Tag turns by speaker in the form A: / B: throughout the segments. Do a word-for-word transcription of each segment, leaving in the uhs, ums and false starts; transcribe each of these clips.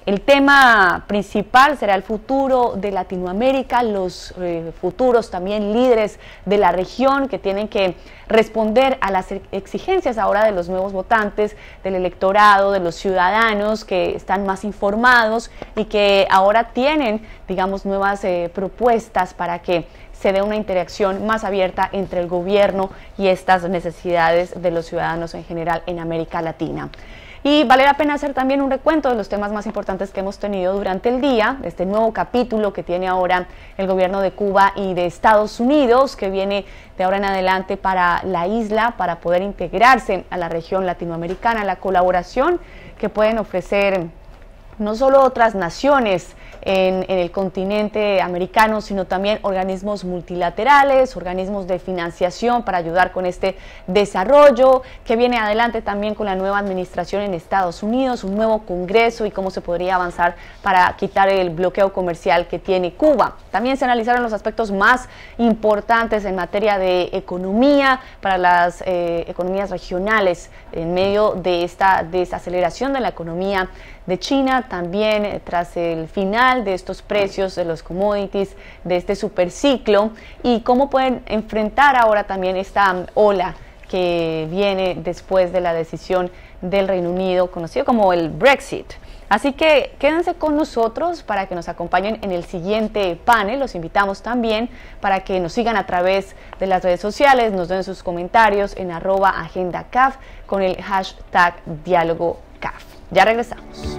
A: El tema principal será el futuro de Latinoamérica, los eh, futuros también líderes de la región que tienen que responder a las exigencias ahora de los nuevos votantes, del electorado, de los ciudadanos que están más informados y que ahora tienen, digamos, nuevas eh, propuestas para que se dé una interacción más abierta entre el gobierno y estas necesidades de los ciudadanos en general en América Latina. Y vale la pena hacer también un recuento de los temas más importantes que hemos tenido durante el día, este nuevo capítulo que tiene ahora el gobierno de Cuba y de Estados Unidos, que viene de ahora en adelante para la isla, para poder integrarse a la región latinoamericana, la colaboración que pueden ofrecer no solo otras naciones en, en el continente americano, sino también organismos multilaterales, organismos de financiación para ayudar con este desarrollo, que viene adelante también con la nueva administración en Estados Unidos, un nuevo Congreso y cómo se podría avanzar para quitar el bloqueo comercial que tiene Cuba. También se analizaron los aspectos más importantes en materia de economía para las eh, economías regionales en medio de esta desaceleración de la economía de China, también eh, tras el final de estos precios de los commodities, de este superciclo, y cómo pueden enfrentar ahora también esta um, ola que viene después de la decisión del Reino Unido, conocido como el Brexit. Así que quédense con nosotros para que nos acompañen en el siguiente panel. Los invitamos también para que nos sigan a través de las redes sociales, nos den sus comentarios en arroba agenda C A F con el hashtag diálogo C A F. Ya regresamos.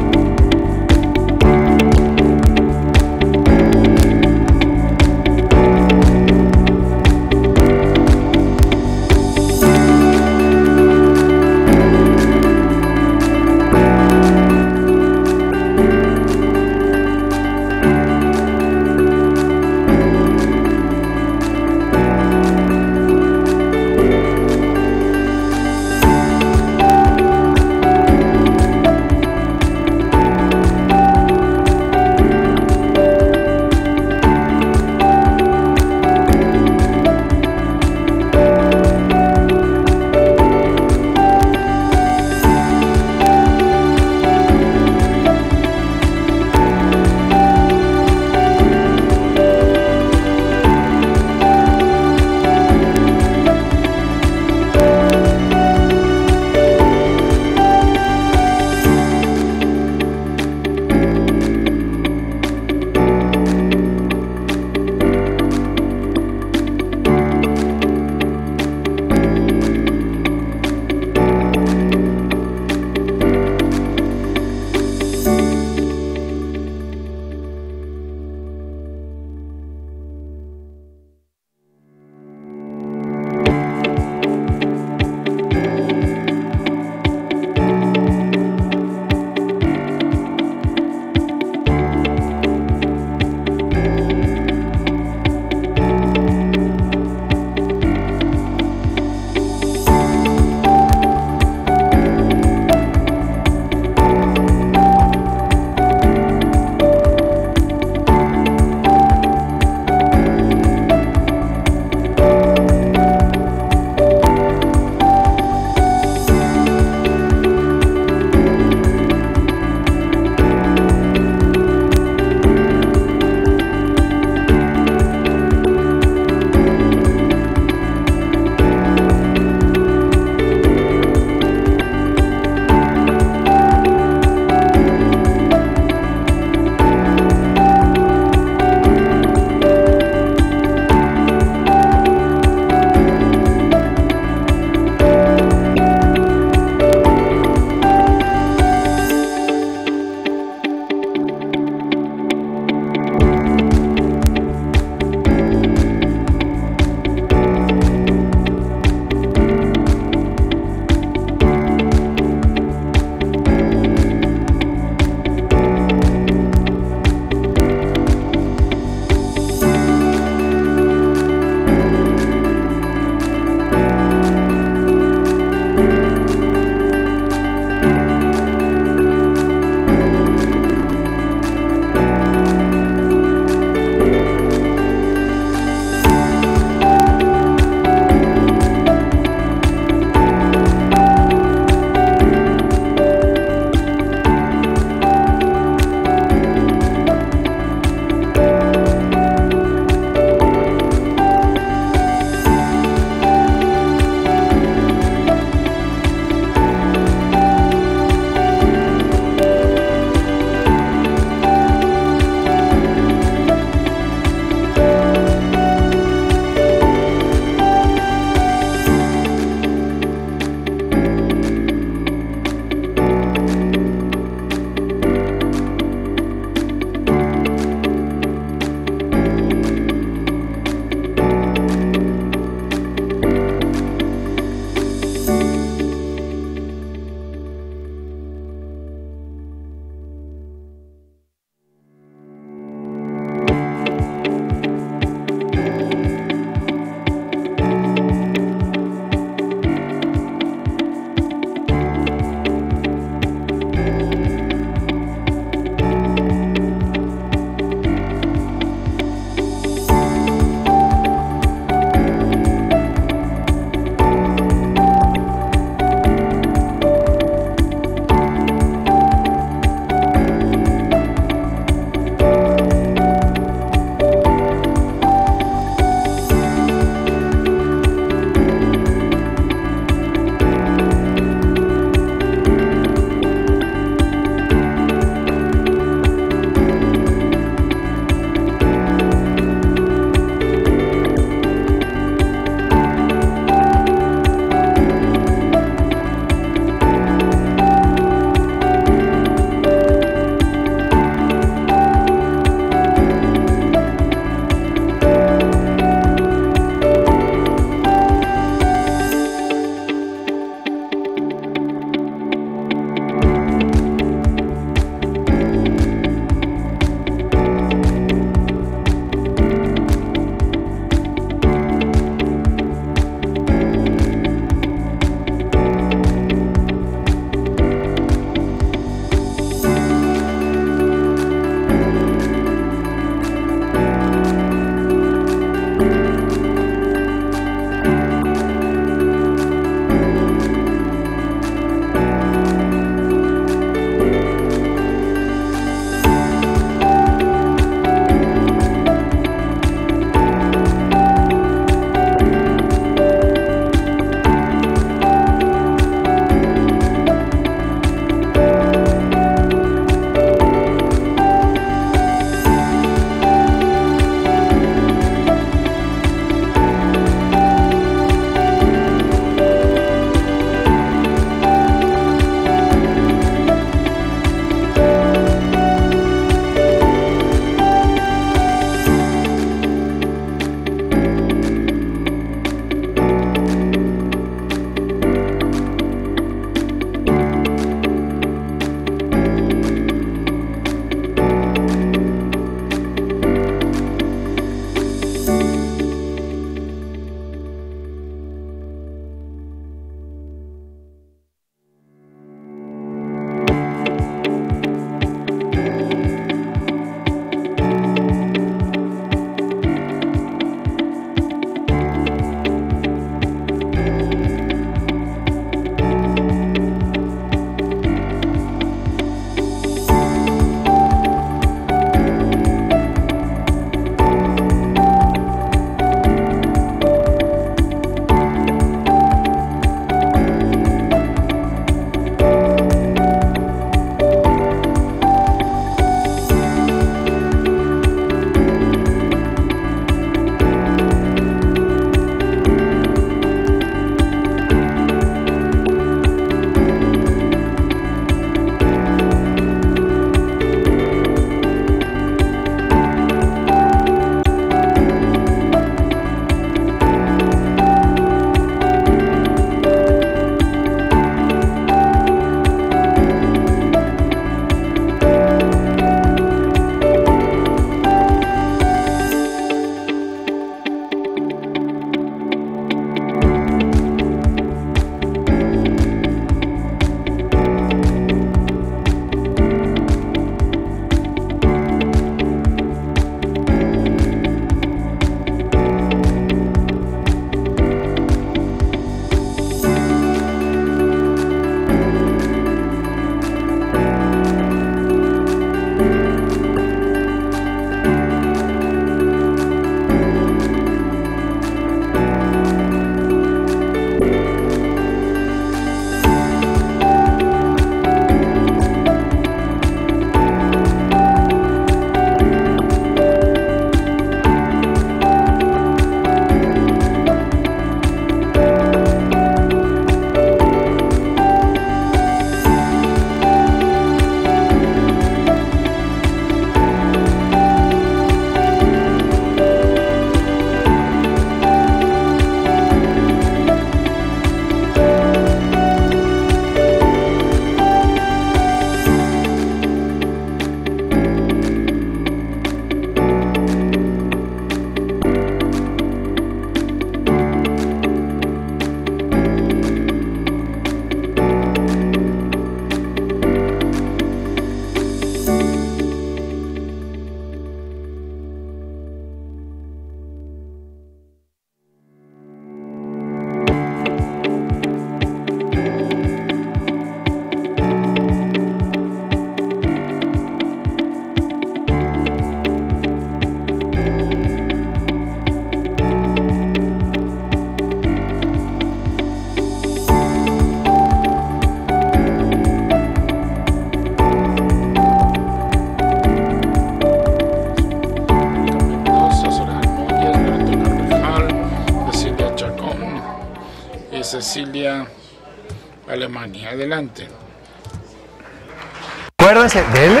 B: y Cecilia Alemania. Adelante.
C: Acuérdense de él.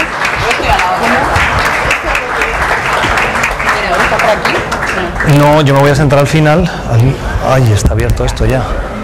C: No, yo me voy a sentar al final. Ay, está abierto esto ya.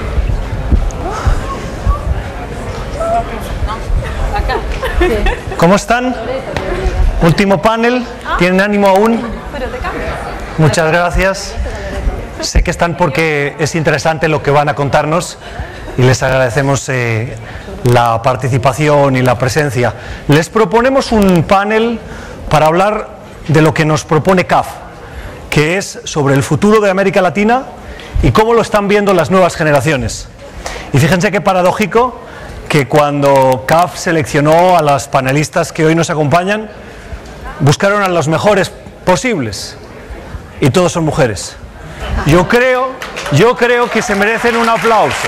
C: ¿Cómo están? Último panel. ¿Tienen ánimo aún? Muchas gracias. Sé que están porque es interesante lo que van a contarnos y les agradecemos eh, la participación y la presencia. Les proponemos un panel para hablar de lo que nos propone C A F, que es sobre el futuro de América Latina y cómo lo están viendo las nuevas generaciones. Y fíjense qué paradójico que cuando C A F seleccionó a las panelistas que hoy nos acompañan, buscaron a los mejores posibles y todos son mujeres. Yo creo, yo creo que se merecen un aplauso.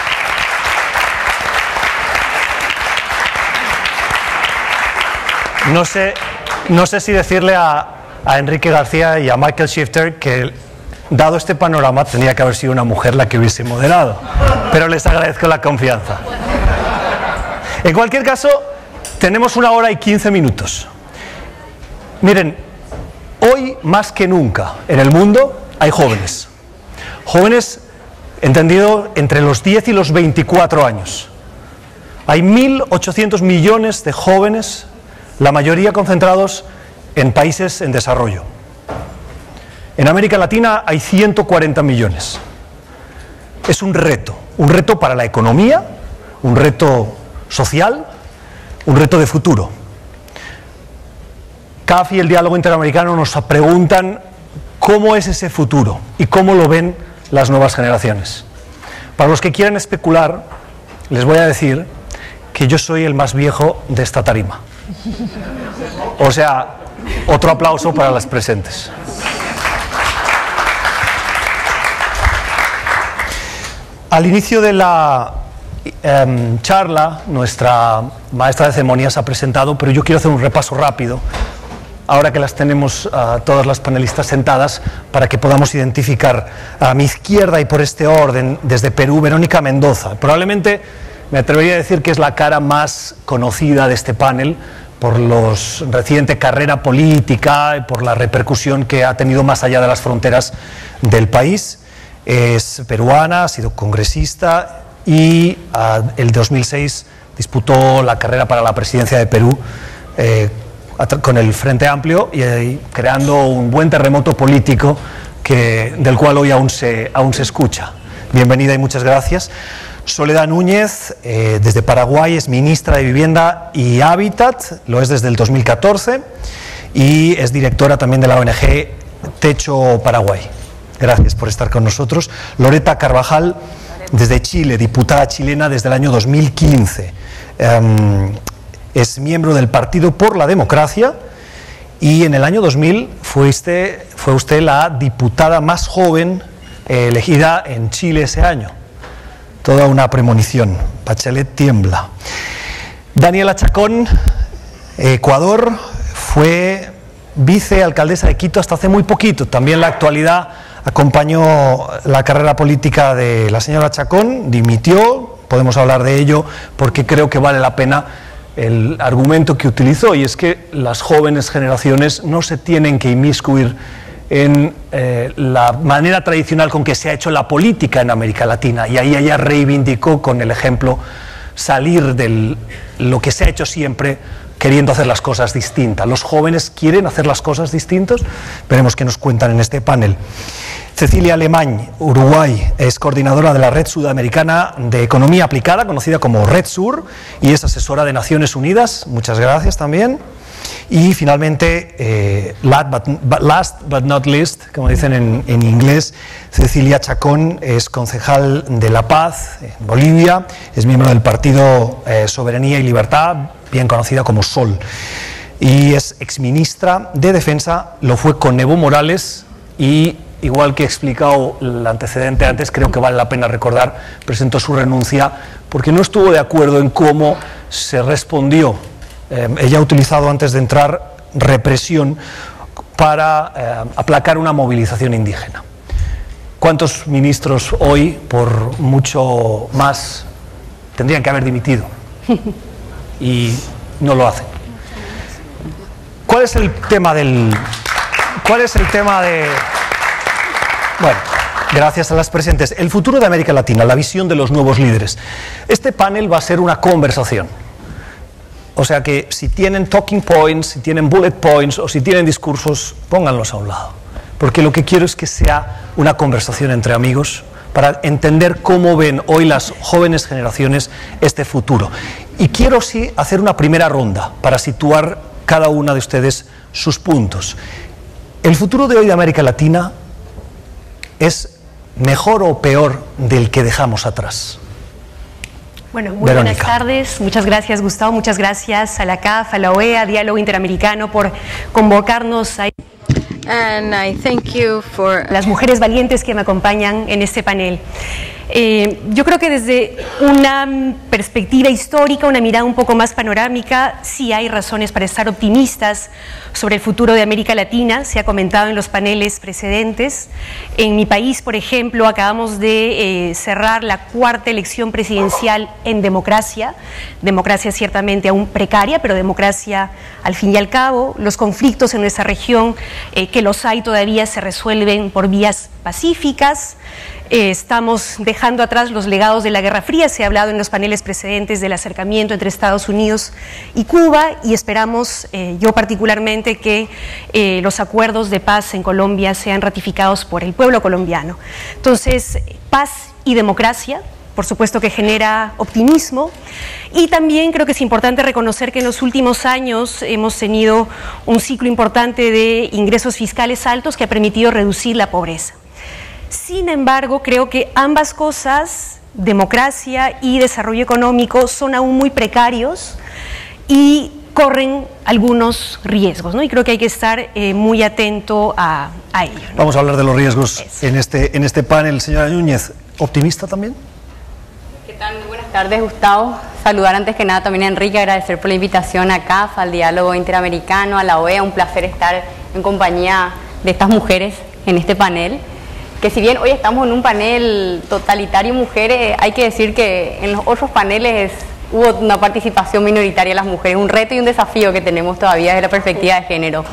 C: No sé, no sé si decirle a, a Enrique García y a Michael Shifter que, dado este panorama, tendría que haber sido una mujer la que hubiese moderado, pero les agradezco la confianza. En cualquier caso, tenemos una hora y quince minutos. Miren, hoy más que nunca en el mundo hay jóvenes. Jóvenes, entendido, entre los diez y los veinticuatro años. Hay mil ochocientos millones de jóvenes, la mayoría concentrados en países en desarrollo. En América Latina hay ciento cuarenta millones. Es un reto, un reto para la economía, un reto social, un reto de futuro. C A F y el diálogo interamericano nos preguntan cómo es ese futuro y cómo lo ven las nuevas generaciones. Para los que quieran especular, les voy a decir que yo soy el más viejo de esta tarima. O sea, otro aplauso para las presentes. Al inicio de la eh, charla, nuestra maestra de ceremonias ha presentado, pero yo quiero hacer un repaso rápido, ahora que las tenemos uh, todas las panelistas sentadas, para que podamos identificar. A mi izquierda y por este orden, desde Perú, Verónica Mendoza. Probablemente me atrevería a decir que es la cara más conocida de este panel por la reciente carrera política y por la repercusión que ha tenido más allá de las fronteras del país. Es peruana, ha sido congresista y uh, el dos mil seis disputó la carrera para la presidencia de Perú eh, con el Frente Amplio y eh, creando un buen terremoto político que, del cual hoy aún se, aún se escucha. Bienvenida y muchas gracias. Soledad Núñez, eh, desde Paraguay, es ministra de Vivienda y Hábitat, lo es desde el dos mil catorce y es directora también de la O N G Techo Paraguay. Gracias por estar con nosotros. Loreta Carvajal, desde Chile, diputada chilena desde el año dos mil quince. Um, es miembro del Partido por la Democracia y en el año dos mil fue usted, fue usted la diputada más joven eh, elegida en Chile ese año. Toda una premonición. Bachelet tiembla. Daniela Chacón, Ecuador, fue vicealcaldesa de Quito hasta hace muy poquito. También en la actualidad acompañó la carrera política de la señora Chacón, dimitió, podemos hablar de ello porque creo que vale la pena el argumento que utilizó, y es que las jóvenes generaciones no se tienen que inmiscuir en eh, la manera tradicional con que se ha hecho la política en América Latina, y ahí ella reivindicó con el ejemplo salir de lo que se ha hecho siempre, queriendo hacer las cosas distintas. Los jóvenes quieren hacer las cosas distintas, veremos qué nos cuentan en este panel. Cecilia Alemany, Uruguay, es coordinadora de la Red Sudamericana de Economía Aplicada, conocida como Red Sur, y es asesora de Naciones Unidas. Muchas gracias también. Y finalmente, eh, last, but, last but not least, como dicen en, en inglés, Cecilia Chacón es concejal de La Paz, en Bolivia, es miembro del Partido eh, Soberanía y Libertad, bien conocida como SOL, y es exministra de Defensa, lo fue con Evo Morales, y igual que he explicado el antecedente antes, creo que vale la pena recordar, presentó su renuncia porque no estuvo de acuerdo en cómo se respondió. Eh, ella ha utilizado antes de entrar represión para eh, aplacar una movilización indígena. ¿Cuántos ministros hoy, por mucho más, tendrían que haber dimitido? Y no lo hacen. ¿Cuál es el tema del... ¿Cuál es el tema de...? Bueno, gracias a las presentes. El futuro de América Latina, la visión de los nuevos líderes. Este panel va a ser una conversación. O sea que si tienen talking points, si tienen bullet points o si tienen discursos, pónganlos a un lado. Porque lo que quiero es que sea una conversación entre amigos para entender cómo ven hoy las jóvenes generaciones este futuro. Y quiero sí hacer una primera ronda para situar cada una de ustedes sus puntos. ¿El futuro de hoy de América Latina es mejor o peor del que dejamos atrás?
D: Bueno, muy Verónica. Buenas tardes. Muchas gracias, Gustavo. Muchas gracias a la C A F, a la O E A, a Diálogo Interamericano por convocarnos a
E: And I thank you for...
D: las mujeres valientes que me acompañan en este panel. Eh, yo creo que desde una perspectiva histórica, una mirada un poco más panorámica, sí hay razones para estar optimistas sobre el futuro de América Latina. Se ha comentado en los paneles precedentes. En mi país, por ejemplo, acabamos de eh, cerrar la cuarta elección presidencial en democracia. Democracia ciertamente aún precaria, pero democracia al fin y al cabo. Los conflictos en nuestra región, eh, que los hay todavía, se resuelven por vías pacíficas. Eh, estamos dejando atrás los legados de la Guerra Fría. Se ha hablado en los paneles precedentes del acercamiento entre Estados Unidos y Cuba y esperamos, eh, yo particularmente, que eh, los acuerdos de paz en Colombia sean ratificados por el pueblo colombiano. Entonces, paz y democracia, por supuesto que genera optimismo, y también creo que es importante reconocer que en los últimos años hemos tenido un ciclo importante de ingresos fiscales altos que ha permitido reducir la pobreza. Sin embargo, creo que ambas cosas, democracia y desarrollo económico, son aún muy precarios y corren algunos riesgos, ¿no? Y creo que hay que estar eh, muy atento a, a ello, ¿no?
C: Vamos a hablar de los riesgos en este, en este panel. Señora Núñez, ¿optimista también?
F: ¿Qué tal? Muy buenas tardes, Gustavo. Saludar antes que nada también a Enrique, agradecer por la invitación a C A F, al Diálogo Interamericano, a la O E A. Un placer estar en compañía de estas mujeres en este panel. Que si bien hoy estamos en un panel totalitario mujeres, hay que decir que en los otros paneles hubo una participación minoritaria de las mujeres, un reto y un desafío que tenemos todavía desde la perspectiva de género.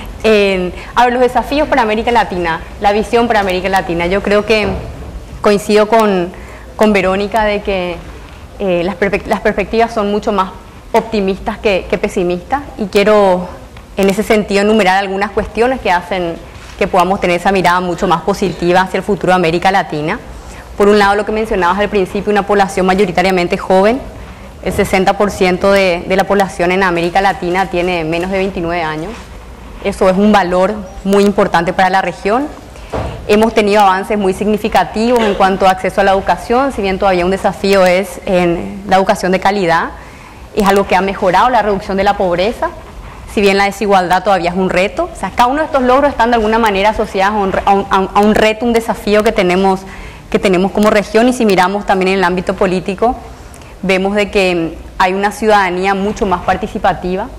F: Eh, a ver, los desafíos para América Latina, la visión para América Latina, yo creo que coincido con, con Verónica de que eh, las, perpe las perspectivas son mucho más optimistas que, que pesimistas, y quiero en ese sentido enumerar algunas cuestiones que hacen que podamos tener esa mirada mucho más positiva hacia el futuro de América Latina. Por un lado, lo que mencionabas al principio, una población mayoritariamente joven. El sesenta por ciento de, de la población en América Latina tiene menos de veintinueve años. Eso es un valor muy importante para la región. Hemos tenido avances muy significativos en cuanto a acceso a la educación, si bien todavía un desafío es en la educación de calidad. Es algo que ha mejorado la reducción de la pobreza, si bien la desigualdad todavía es un reto. O sea, cada uno de estos logros están de alguna manera asociados a un, a un, a un reto, un desafío que tenemos, que tenemos como región. Y si miramos también en el ámbito político, vemos de que hay una ciudadanía mucho más participativa,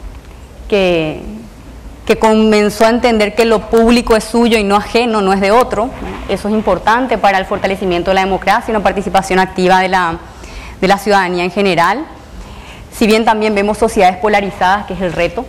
F: que, que comenzó a entender que lo público es suyo y no ajeno, no es de otro. Eso es importante para el fortalecimiento de la democracia y una participación activa de la, de la ciudadanía en general. Si bien también vemos sociedades polarizadas, que es el reto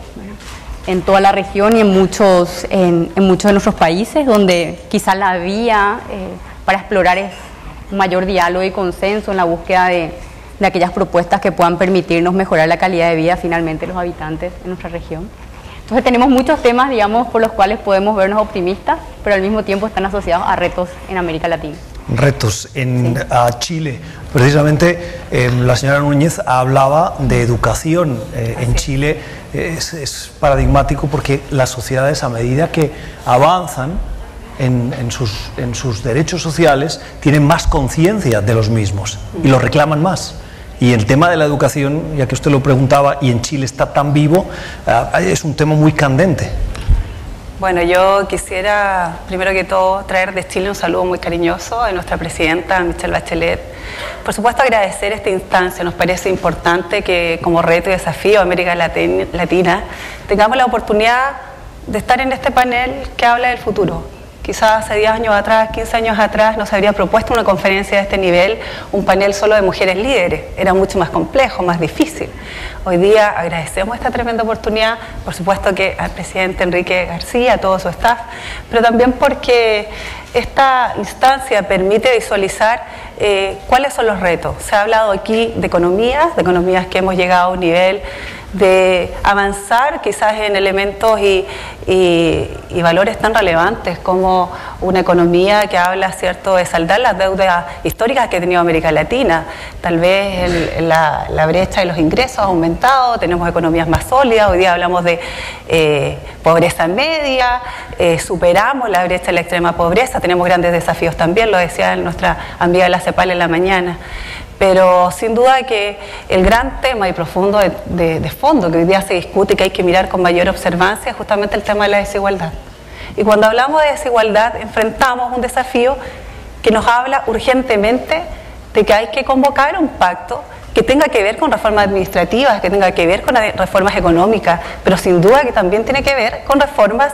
F: en toda la región y en muchos, en, en muchos de nuestros países, donde quizás la vía eh, para explorar es un mayor diálogo y consenso en la búsqueda de, de aquellas propuestas que puedan permitirnos mejorar la calidad de vida finalmente de los habitantes en nuestra región. Entonces tenemos muchos temas, digamos, por los cuales podemos vernos optimistas, pero al mismo tiempo están asociados a retos en América Latina.
C: Retos en
F: Sí.
C: a Chile. Precisamente eh, la señora Núñez hablaba de educación. Eh, en Chile eh, es, es paradigmático porque las sociedades, a medida que avanzan en, en, sus, en sus derechos sociales, tienen más conciencia de los mismos y los reclaman más. Y el tema de la educación, ya que usted lo preguntaba, y en Chile está tan vivo, eh, es un tema muy candente.
G: Bueno, yo quisiera, primero que todo, traer de Chile un saludo muy cariñoso a nuestra presidenta, Michelle Bachelet. Por supuesto, agradecer esta instancia. Nos parece importante que, como reto y desafío a América Latina, tengamos la oportunidad de estar en este panel que habla del futuro, que Quizás hace diez años atrás, quince años atrás, no se habría propuesto una conferencia de este nivel, un panel solo de mujeres líderes. Era mucho más complejo, más difícil. Hoy día agradecemos esta tremenda oportunidad, por supuesto que al presidente Enrique García, a todo su staff, pero también porque esta instancia permite visualizar eh, cuáles son los retos. Se ha hablado aquí de economías, de economías que hemos llegado a un nivel de avanzar quizás en elementos y, y, y valores tan relevantes como una economía que habla, cierto, de saldar las deudas históricas que ha tenido América Latina. Tal vez el, la, la brecha de los ingresos ha aumentado, tenemos economías más sólidas, hoy día hablamos de eh, pobreza media, eh, superamos la brecha de la extrema pobreza, tenemos grandes desafíos también, lo decía nuestra amiga de la CEPAL en la mañana. Pero sin duda que el gran tema y profundo de, de, de fondo que hoy día se discute y que hay que mirar con mayor observancia es justamente el tema de la desigualdad. Y cuando hablamos de desigualdad enfrentamos un desafío que nos habla urgentemente de que hay que convocar un pacto que tenga que ver con reformas administrativas, que tenga que ver con reformas económicas, pero sin duda que también tiene que ver con reformas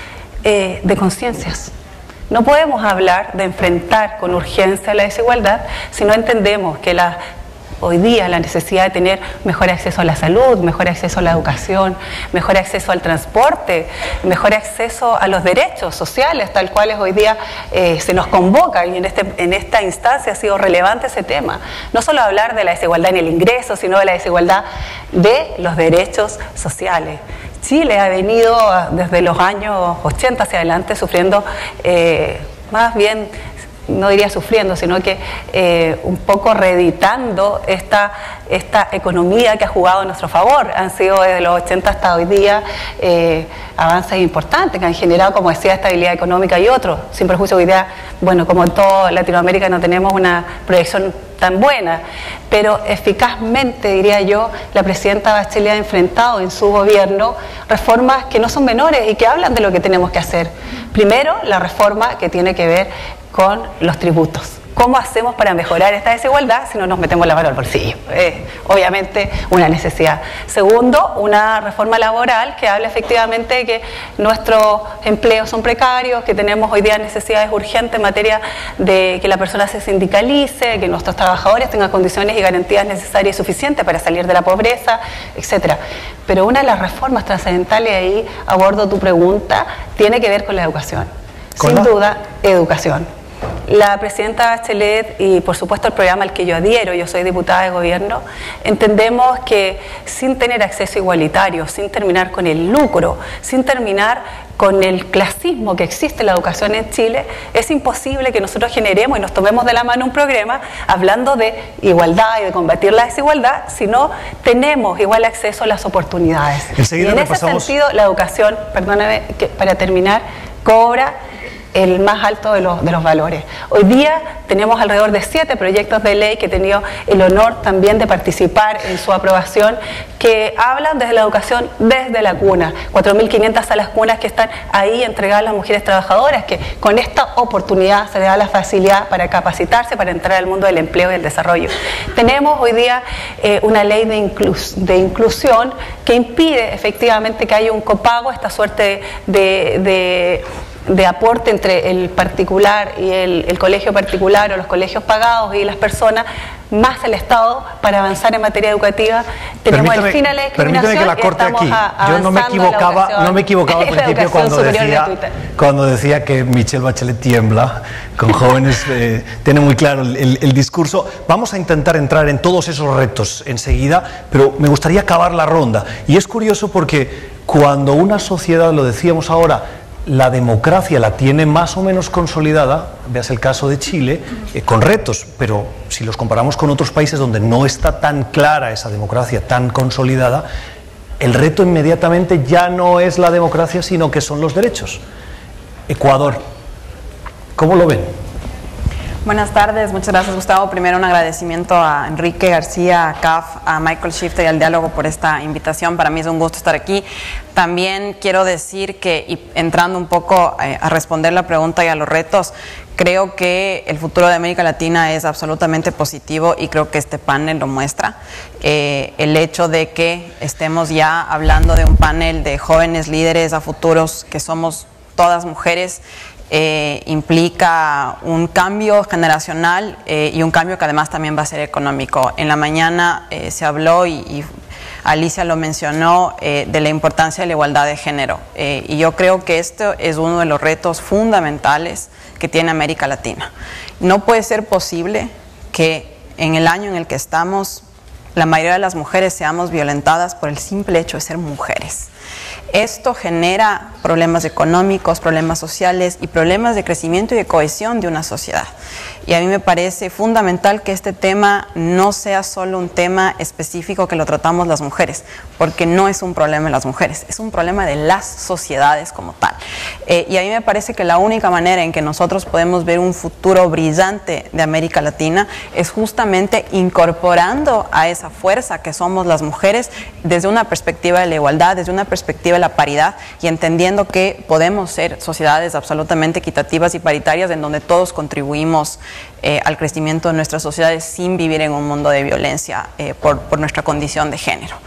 G: eh, de conciencias. No podemos hablar de enfrentar con urgencia la desigualdad si no entendemos que la, hoy día la necesidad de tener mejor acceso a la salud, mejor acceso a la educación, mejor acceso al transporte, mejor acceso a los derechos sociales, tal cual hoy día eh, se nos convoca, y en, este, en esta instancia ha sido relevante ese tema. No solo hablar de la desigualdad en el ingreso, sino de la desigualdad de los derechos sociales. Chile ha venido desde los años ochenta hacia adelante sufriendo, eh, más bien, no diría sufriendo, sino que eh, un poco reeditando esta, esta economía que ha jugado a nuestro favor. Han sido desde los ochenta hasta hoy día eh, avances importantes que han generado, como decía, estabilidad económica y otros. Sin perjuicio, hoy día, bueno, como en toda Latinoamérica no tenemos una proyección tan buena, pero eficazmente, diría yo, la presidenta Bachelet ha enfrentado en su gobierno reformas que no son menores y que hablan de lo que tenemos que hacer. Primero, la reforma que tiene que ver con los tributos. ¿Cómo hacemos para mejorar esta desigualdad si no nos metemos la mano al bolsillo? Eh, obviamente una necesidad. Segundo, una reforma laboral que habla efectivamente de que nuestros empleos son precarios, que tenemos hoy día necesidades urgentes en materia de que la persona se sindicalice, que nuestros trabajadores tengan condiciones y garantías necesarias y suficientes para salir de la pobreza, etcétera. Pero una de las reformas trascendentales, ahí abordo tu pregunta, tiene que ver con la educación. Sin duda, educación. La presidenta Bachelet y por supuesto el programa al que yo adhiero, yo soy diputada de gobierno, entendemos que sin tener acceso igualitario, sin terminar con el lucro, sin terminar con el clasismo que existe en la educación en Chile, es imposible que nosotros generemos y nos tomemos de la mano un programa hablando de igualdad y de combatir la desigualdad si no tenemos igual acceso a las oportunidades.
C: Enseguida
G: y en
C: repasamos...
G: ese sentido la educación, perdóname que para terminar, cobra el más alto de los, de los valores. Hoy día tenemos alrededor de siete proyectos de ley que he tenido el honor también de participar en su aprobación, que hablan desde la educación desde la cuna, cuatro mil quinientas salas cunas que están ahí entregadas a las mujeres trabajadoras, que con esta oportunidad se les da la facilidad para capacitarse, para entrar al mundo del empleo y el desarrollo. Tenemos hoy día eh, una ley de, inclus de inclusión que impide efectivamente que haya un copago, esta suerte de, de de aporte entre el particular y el, el colegio particular o los colegios pagados y las personas, más el Estado, para avanzar en materia educativa. Tenemos
C: permítame,
G: el fin a la discriminación.
C: Permíteme que la corte aquí. A, Yo no me equivocaba, no me equivocaba al principio cuando decía, cuando decía que Michelle Bachelet tiembla con jóvenes, eh, tiene muy claro el, el, el discurso. Vamos a intentar entrar en todos esos retos enseguida, pero me gustaría acabar la ronda. Y es curioso porque cuando una sociedad, lo decíamos ahora, la democracia la tiene más o menos consolidada, veas el caso de Chile, eh, con retos, pero si los comparamos con otros países donde no está tan clara esa democracia, tan consolidada, el reto inmediatamente ya no es la democracia, sino que son los derechos. Ecuador, ¿cómo lo ven?
H: Buenas tardes, muchas gracias Gustavo. Primero un agradecimiento a Enrique García, a C A F, a Michael Shifter y al Diálogo por esta invitación. Para mí es un gusto estar aquí. También quiero decir que, y entrando un poco eh, a responder la pregunta y a los retos, creo que el futuro de América Latina es absolutamente positivo y creo que este panel lo muestra. Eh, el hecho de que estemos ya hablando de un panel de jóvenes líderes a futuros que somos todas mujeres, eh, implica un cambio generacional eh, y un cambio que además también va a ser económico. En la mañana eh, se habló y, y Alicia lo mencionó, eh, de la importancia de la igualdad de género. Eh, y yo creo que esto es uno de los retos fundamentales que tiene América Latina. No puede ser posible que en el año en el que estamos, la mayoría de las mujeres seamos violentadas por el simple hecho de ser mujeres. Esto genera problemas económicos, problemas sociales y problemas de crecimiento y de cohesión de una sociedad. Y a mí me parece fundamental que este tema no sea solo un tema específico que lo tratamos las mujeres, porque no es un problema de las mujeres, es un problema de las sociedades como tal. Eh, y a mí me parece que la única manera en que nosotros podemos ver un futuro brillante de América Latina es justamente incorporando a esa fuerza que somos las mujeres desde una perspectiva de la igualdad, desde una perspectiva de la paridad, y entendiendo que podemos ser sociedades absolutamente equitativas y paritarias en donde todos contribuimos eh, al crecimiento de nuestras sociedades sin vivir en un mundo de violencia eh, por, por nuestra condición de género.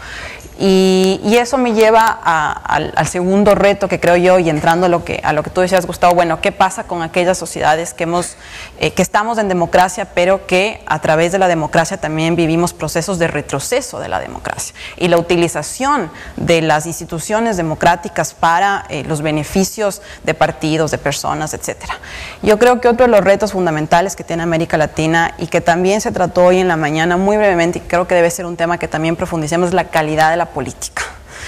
H: Y, y eso me lleva a, al, al segundo reto que creo yo, y entrando a lo que, a lo que tú decías, Gustavo, bueno, ¿qué pasa con aquellas sociedades que, hemos, eh, que estamos en democracia, pero que a través de la democracia también vivimos procesos de retroceso de la democracia? Y la utilización de las instituciones democráticas para eh, los beneficios de partidos, de personas, etcétera. Yo creo que otro de los retos fundamentales que tiene América Latina, y que también se trató hoy en la mañana muy brevemente, y creo que debe ser un tema que también profundicemos, es la calidad de la política.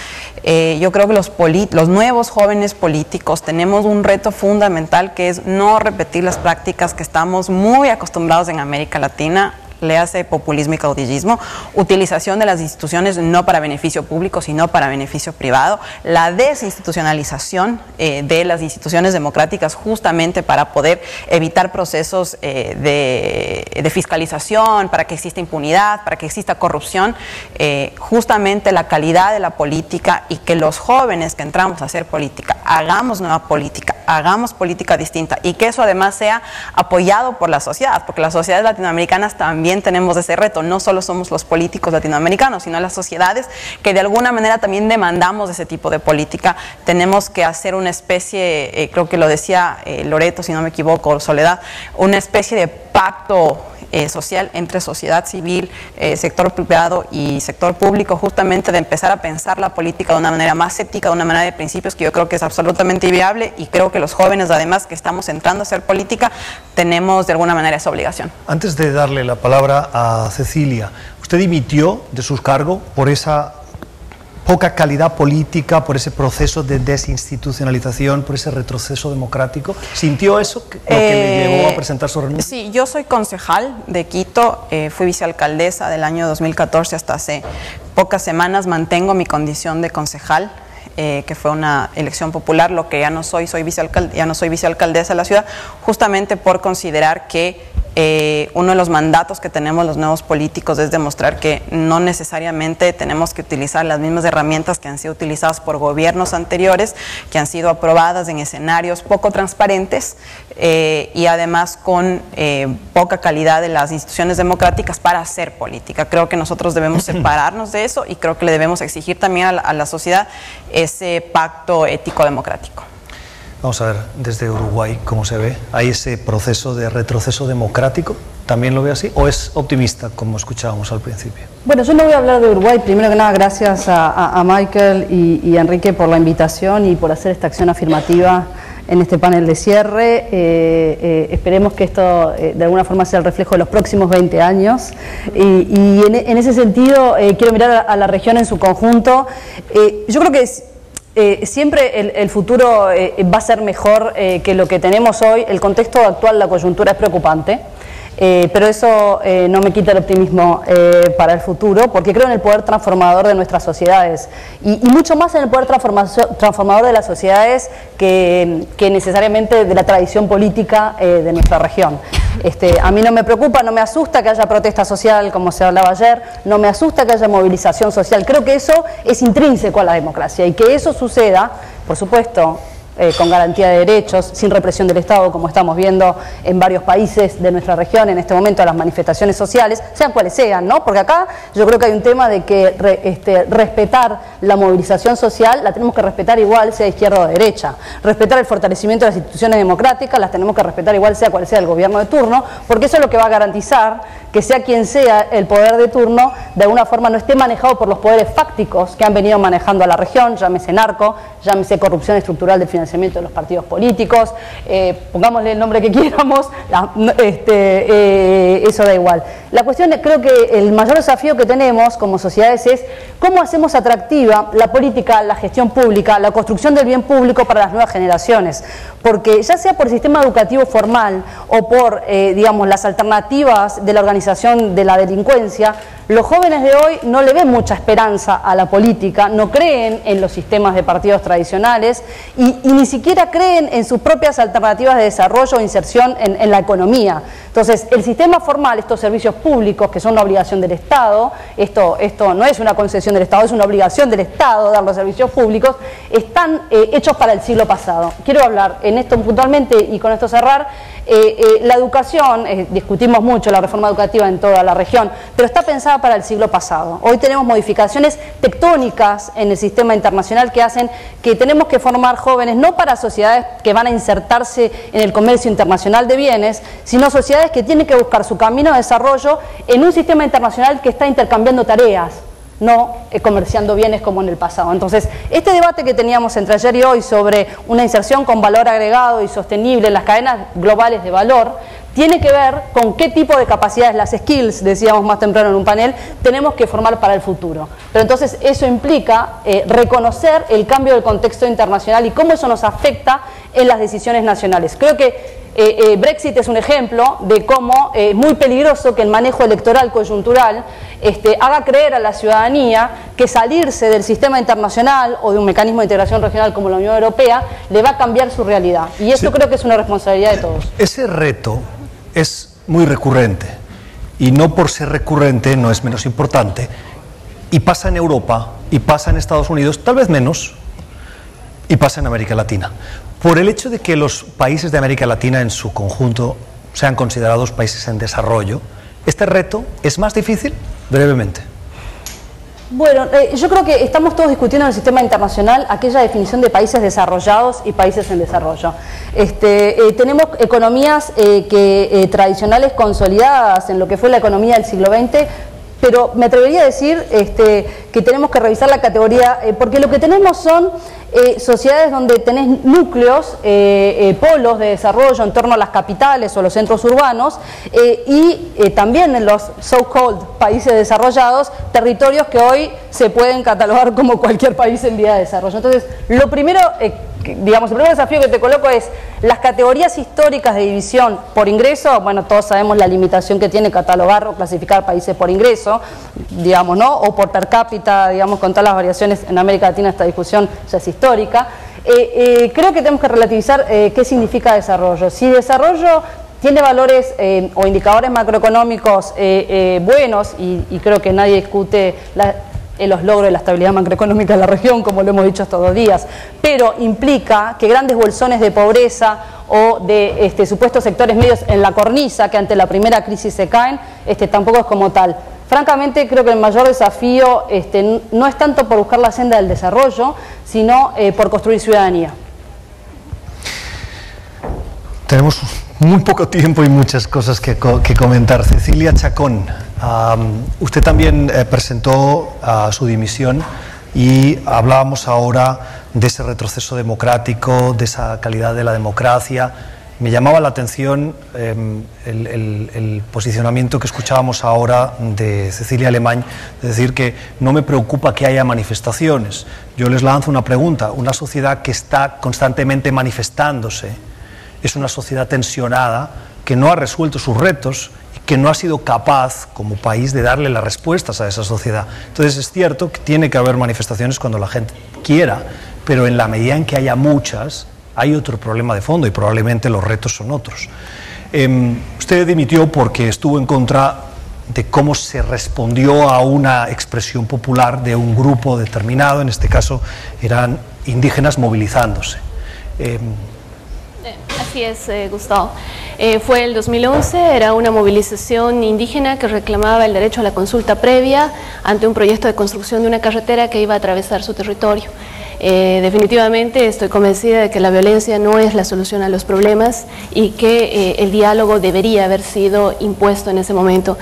H: Eh, yo creo que los, los nuevos jóvenes políticos tenemos un reto fundamental, que es no repetir las prácticas que estamos muy acostumbrados en América Latina. Le hace populismo y caudillismo, utilización de las instituciones no para beneficio público, sino para beneficio privado, la desinstitucionalización eh, de las instituciones democráticas justamente para poder evitar procesos eh, de, de fiscalización, para que exista impunidad, para que exista corrupción, eh, justamente la calidad de la política, y que los jóvenes que entramos a hacer política, hagamos nueva política, hagamos política distinta, y que eso además sea apoyado por la sociedad, porque las sociedades latinoamericanas también tenemos ese reto. No solo somos los políticos latinoamericanos, sino las sociedades que de alguna manera también demandamos ese tipo de política. Tenemos que hacer una especie, eh, creo que lo decía eh, Loreto, si no me equivoco, Soledad, una especie de pacto Eh, social entre sociedad civil, eh, sector privado y sector público, justamente de empezar a pensar la política de una manera más ética, de una manera de principios, que yo creo que es absolutamente viable, y creo que los jóvenes, además, que estamos entrando a hacer política, tenemos de alguna manera esa obligación.
C: Antes de darle la palabra a Cecilia, usted dimitió de su cargo por esa poca calidad política, por ese proceso de desinstitucionalización, por ese retroceso democrático. ¿Sintió eso, lo que eh, le llevó a presentar su renuncia?
H: Sí, yo soy concejal de Quito, eh, fui vicealcaldesa del año dos mil catorce hasta hace pocas semanas, mantengo mi condición de concejal, eh, que fue una elección popular, lo que ya no soy, soy vicealcalde, ya no soy vicealcaldesa de la ciudad, justamente por considerar que Eh, uno de los mandatos que tenemos los nuevos políticos es demostrar que no necesariamente tenemos que utilizar las mismas herramientas que han sido utilizadas por gobiernos anteriores, que han sido aprobadas en escenarios poco transparentes eh, y además con eh, poca calidad de las instituciones democráticas para hacer política. Creo que nosotros debemos separarnos de eso, y creo que le debemos exigir también a la, a la sociedad ese pacto ético-democrático.
C: Vamos a ver desde Uruguay cómo se ve. ¿Hay ese proceso de retroceso democrático? ¿También lo ve así? ¿O es optimista, como escuchábamos al principio?
I: Bueno, yo no voy a hablar de Uruguay. Primero que nada, gracias a, a, a Michael y, y a Enrique por la invitación y por hacer esta acción afirmativa en este panel de cierre. Eh, eh, esperemos que esto eh, de alguna forma sea el reflejo de los próximos veinte años. Y, y en, en ese sentido, eh, quiero mirar a, a la región en su conjunto. Eh, yo creo que es, Eh, siempre el, el futuro eh, va a ser mejor eh, que lo que tenemos hoy. El contexto actual, la coyuntura es preocupante, eh, pero eso eh, no me quita el optimismo eh, para el futuro, porque creo en el poder transformador de nuestras sociedades y, y mucho más en el poder transformador de las sociedades que, que necesariamente de la tradición política eh, de nuestra región. Este, a mí no me preocupa, no me asusta que haya protesta social, como se hablaba ayer, no me asusta que haya movilización social. Creo que eso es intrínseco a la democracia, y que eso suceda, por supuesto, eh, con garantía de derechos, sin represión del Estado, como estamos viendo en varios países de nuestra región en este momento, a las manifestaciones sociales, sean cuales sean, ¿no? Porque acá yo creo que hay un tema de que re, este, respetar la movilización social la tenemos que respetar igual sea de izquierda o de derecha. Respetar el fortalecimiento de las instituciones democráticas las tenemos que respetar igual sea cual sea el gobierno de turno, porque eso es lo que va a garantizar que sea quien sea el poder de turno, de alguna forma no esté manejado por los poderes fácticos que han venido manejando a la región, llámese narco, llámese corrupción estructural del financiamiento de los partidos políticos, eh, pongámosle el nombre que quieramos, la, este, eh, eso da igual. La cuestión, creo que el mayor desafío que tenemos como sociedades es cómo hacemos atractiva la política, la gestión pública, la construcción del bien público para las nuevas generaciones, porque ya sea por el sistema educativo formal o por, eh, digamos, las alternativas de la organización de la delincuencia, los jóvenes de hoy no le ven mucha esperanza a la política, no creen en los sistemas de partidos tradicionales y, y ni siquiera creen en sus propias alternativas de desarrollo o inserción en, en la economía. Entonces, el sistema formal, estos servicios públicos que son una obligación del Estado, esto, esto no es una concesión del Estado, es una obligación del Estado dar los servicios públicos, están eh, hechos para el siglo pasado. Quiero hablar en esto puntualmente y con esto cerrar. Eh, eh, la educación, eh, discutimos mucho la reforma educativa en toda la región, pero está pensada para el siglo pasado. Hoy tenemos modificaciones tectónicas en el sistema internacional que hacen que tenemos que formar jóvenes no para sociedades que van a insertarse en el comercio internacional de bienes, sino sociedades que tienen que buscar su camino de desarrollo en un sistema internacional que está intercambiando tareas, no eh, comerciando bienes como en el pasado. Entonces, este debate que teníamos entre ayer y hoy sobre una inserción con valor agregado y sostenible en las cadenas globales de valor, tiene que ver con qué tipo de capacidades, las skills, decíamos más temprano en un panel, tenemos que formar para el futuro. Pero entonces eso implica eh, reconocer el cambio del contexto internacional y cómo eso nos afecta en las decisiones nacionales. Creo que Eh, eh, Brexit es un ejemplo de cómo es eh, muy peligroso que el manejo electoral coyuntural este, haga creer a la ciudadanía que salirse del sistema internacional o de un mecanismo de integración regional como la Unión Europea le va a cambiar su realidad. Y esto sí, creo que es una responsabilidad de todos.
C: Ese reto es muy recurrente y no por ser recurrente no es menos importante. Y pasa en Europa y pasa en Estados Unidos, tal vez menos, y pasa en América Latina. Por el hecho de que los países de América Latina en su conjunto sean considerados países en desarrollo, ¿este reto es más difícil? Brevemente.
I: Bueno, eh, yo creo que estamos todos discutiendo en el sistema internacional aquella definición de países desarrollados y países en desarrollo. Este, eh, tenemos economías eh, que, eh, tradicionales consolidadas en lo que fue la economía del siglo veinte, pero me atrevería a decir este, que tenemos que revisar la categoría, eh, porque lo que tenemos son eh, sociedades donde tenés núcleos, eh, eh, polos de desarrollo en torno a las capitales o los centros urbanos, eh, y eh, también en los so-called países desarrollados, territorios que hoy se pueden catalogar como cualquier país en vía de desarrollo. Entonces, lo primero, eh, que, digamos, el primer desafío que te coloco es las categorías históricas de división por ingreso. Bueno, todos sabemos la limitación que tiene catalogar o clasificar países por ingreso, digamos, ¿no? O por per cápita, digamos, con todas las variaciones en América Latina. Esta discusión ya es histórica. Eh, eh, creo que tenemos que relativizar eh, qué significa desarrollo. Si desarrollo tiene valores eh, o indicadores macroeconómicos eh, eh, buenos, y, y creo que nadie discute la, eh, los logros de la estabilidad macroeconómica de la región, como lo hemos dicho estos dos días, pero implica que grandes bolsones de pobreza o de este, supuestos sectores medios en la cornisa, que ante la primera crisis se caen, este, tampoco es como tal. Francamente, creo que el mayor desafío este, no es tanto por buscar la senda del desarrollo, sino eh, por construir ciudadanía.
C: Tenemos muy poco tiempo y muchas cosas que, co que comentar. Cecilia Chacón, um, usted también eh, presentó uh, su dimisión y hablábamos ahora de ese retroceso democrático, de esa calidad de la democracia. Me llamaba la atención eh, el, el, el posicionamiento que escuchábamos ahora de Cecilia Alemany, de decir que no me preocupa que haya manifestaciones. Yo les lanzo una pregunta. Una sociedad que está constantemente manifestándose es una sociedad tensionada que no ha resuelto sus retos y que no ha sido capaz como país de darle las respuestas a esa sociedad. Entonces es cierto que tiene que haber manifestaciones cuando la gente quiera, pero en la medida en que haya muchas, hay otro problema de fondo y probablemente los retos son otros. Eh, usted dimitió porque estuvo en contra de cómo se respondió a una expresión popular de un grupo determinado, en este caso eran indígenas movilizándose. Eh,
J: Así es, eh, Gustavo. Eh, fue el dos mil once, era una movilización indígena que reclamaba el derecho a la consulta previa ante un proyecto de construcción de una carretera que iba a atravesar su territorio. Eh, definitivamente estoy convencida de que la violencia no es la solución a los problemas y que eh, el diálogo debería haber sido impuesto en ese momento.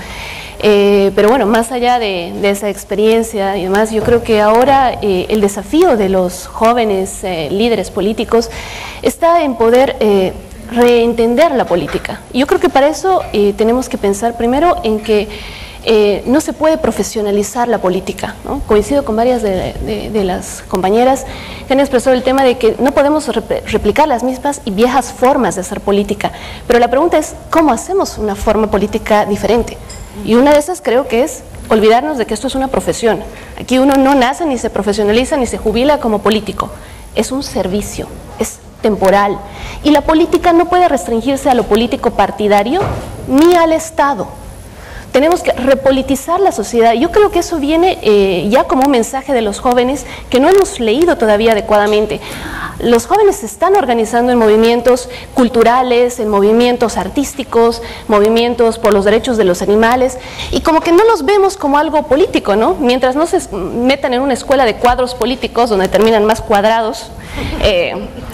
J: Eh, pero bueno, más allá de, de esa experiencia y demás, yo creo que ahora eh, el desafío de los jóvenes eh, líderes políticos está en poder eh, reentender la política. Yo creo que para eso eh, tenemos que pensar primero en que eh, no se puede profesionalizar la política, ¿no? Coincido con varias de, de, de las compañeras que han expresado el tema de que no podemos rep replicar las mismas y viejas formas de hacer política, pero la pregunta es ¿cómo hacemos una forma política diferente? Y una de esas creo que es olvidarnos de que esto es una profesión. Aquí uno no nace, ni se profesionaliza, ni se jubila como político. Es un servicio, es temporal. Y la política no puede restringirse a lo político partidario ni al Estado. Tenemos que repolitizar la sociedad. Yo creo que eso viene eh, ya como un mensaje de los jóvenes que no hemos leído todavía adecuadamente. Los jóvenes se están organizando en movimientos culturales, en movimientos artísticos, movimientos por los derechos de los animales, y como que no los vemos como algo político, ¿no? Mientras no se metan en una escuela de cuadros políticos donde terminan más cuadrados, eh,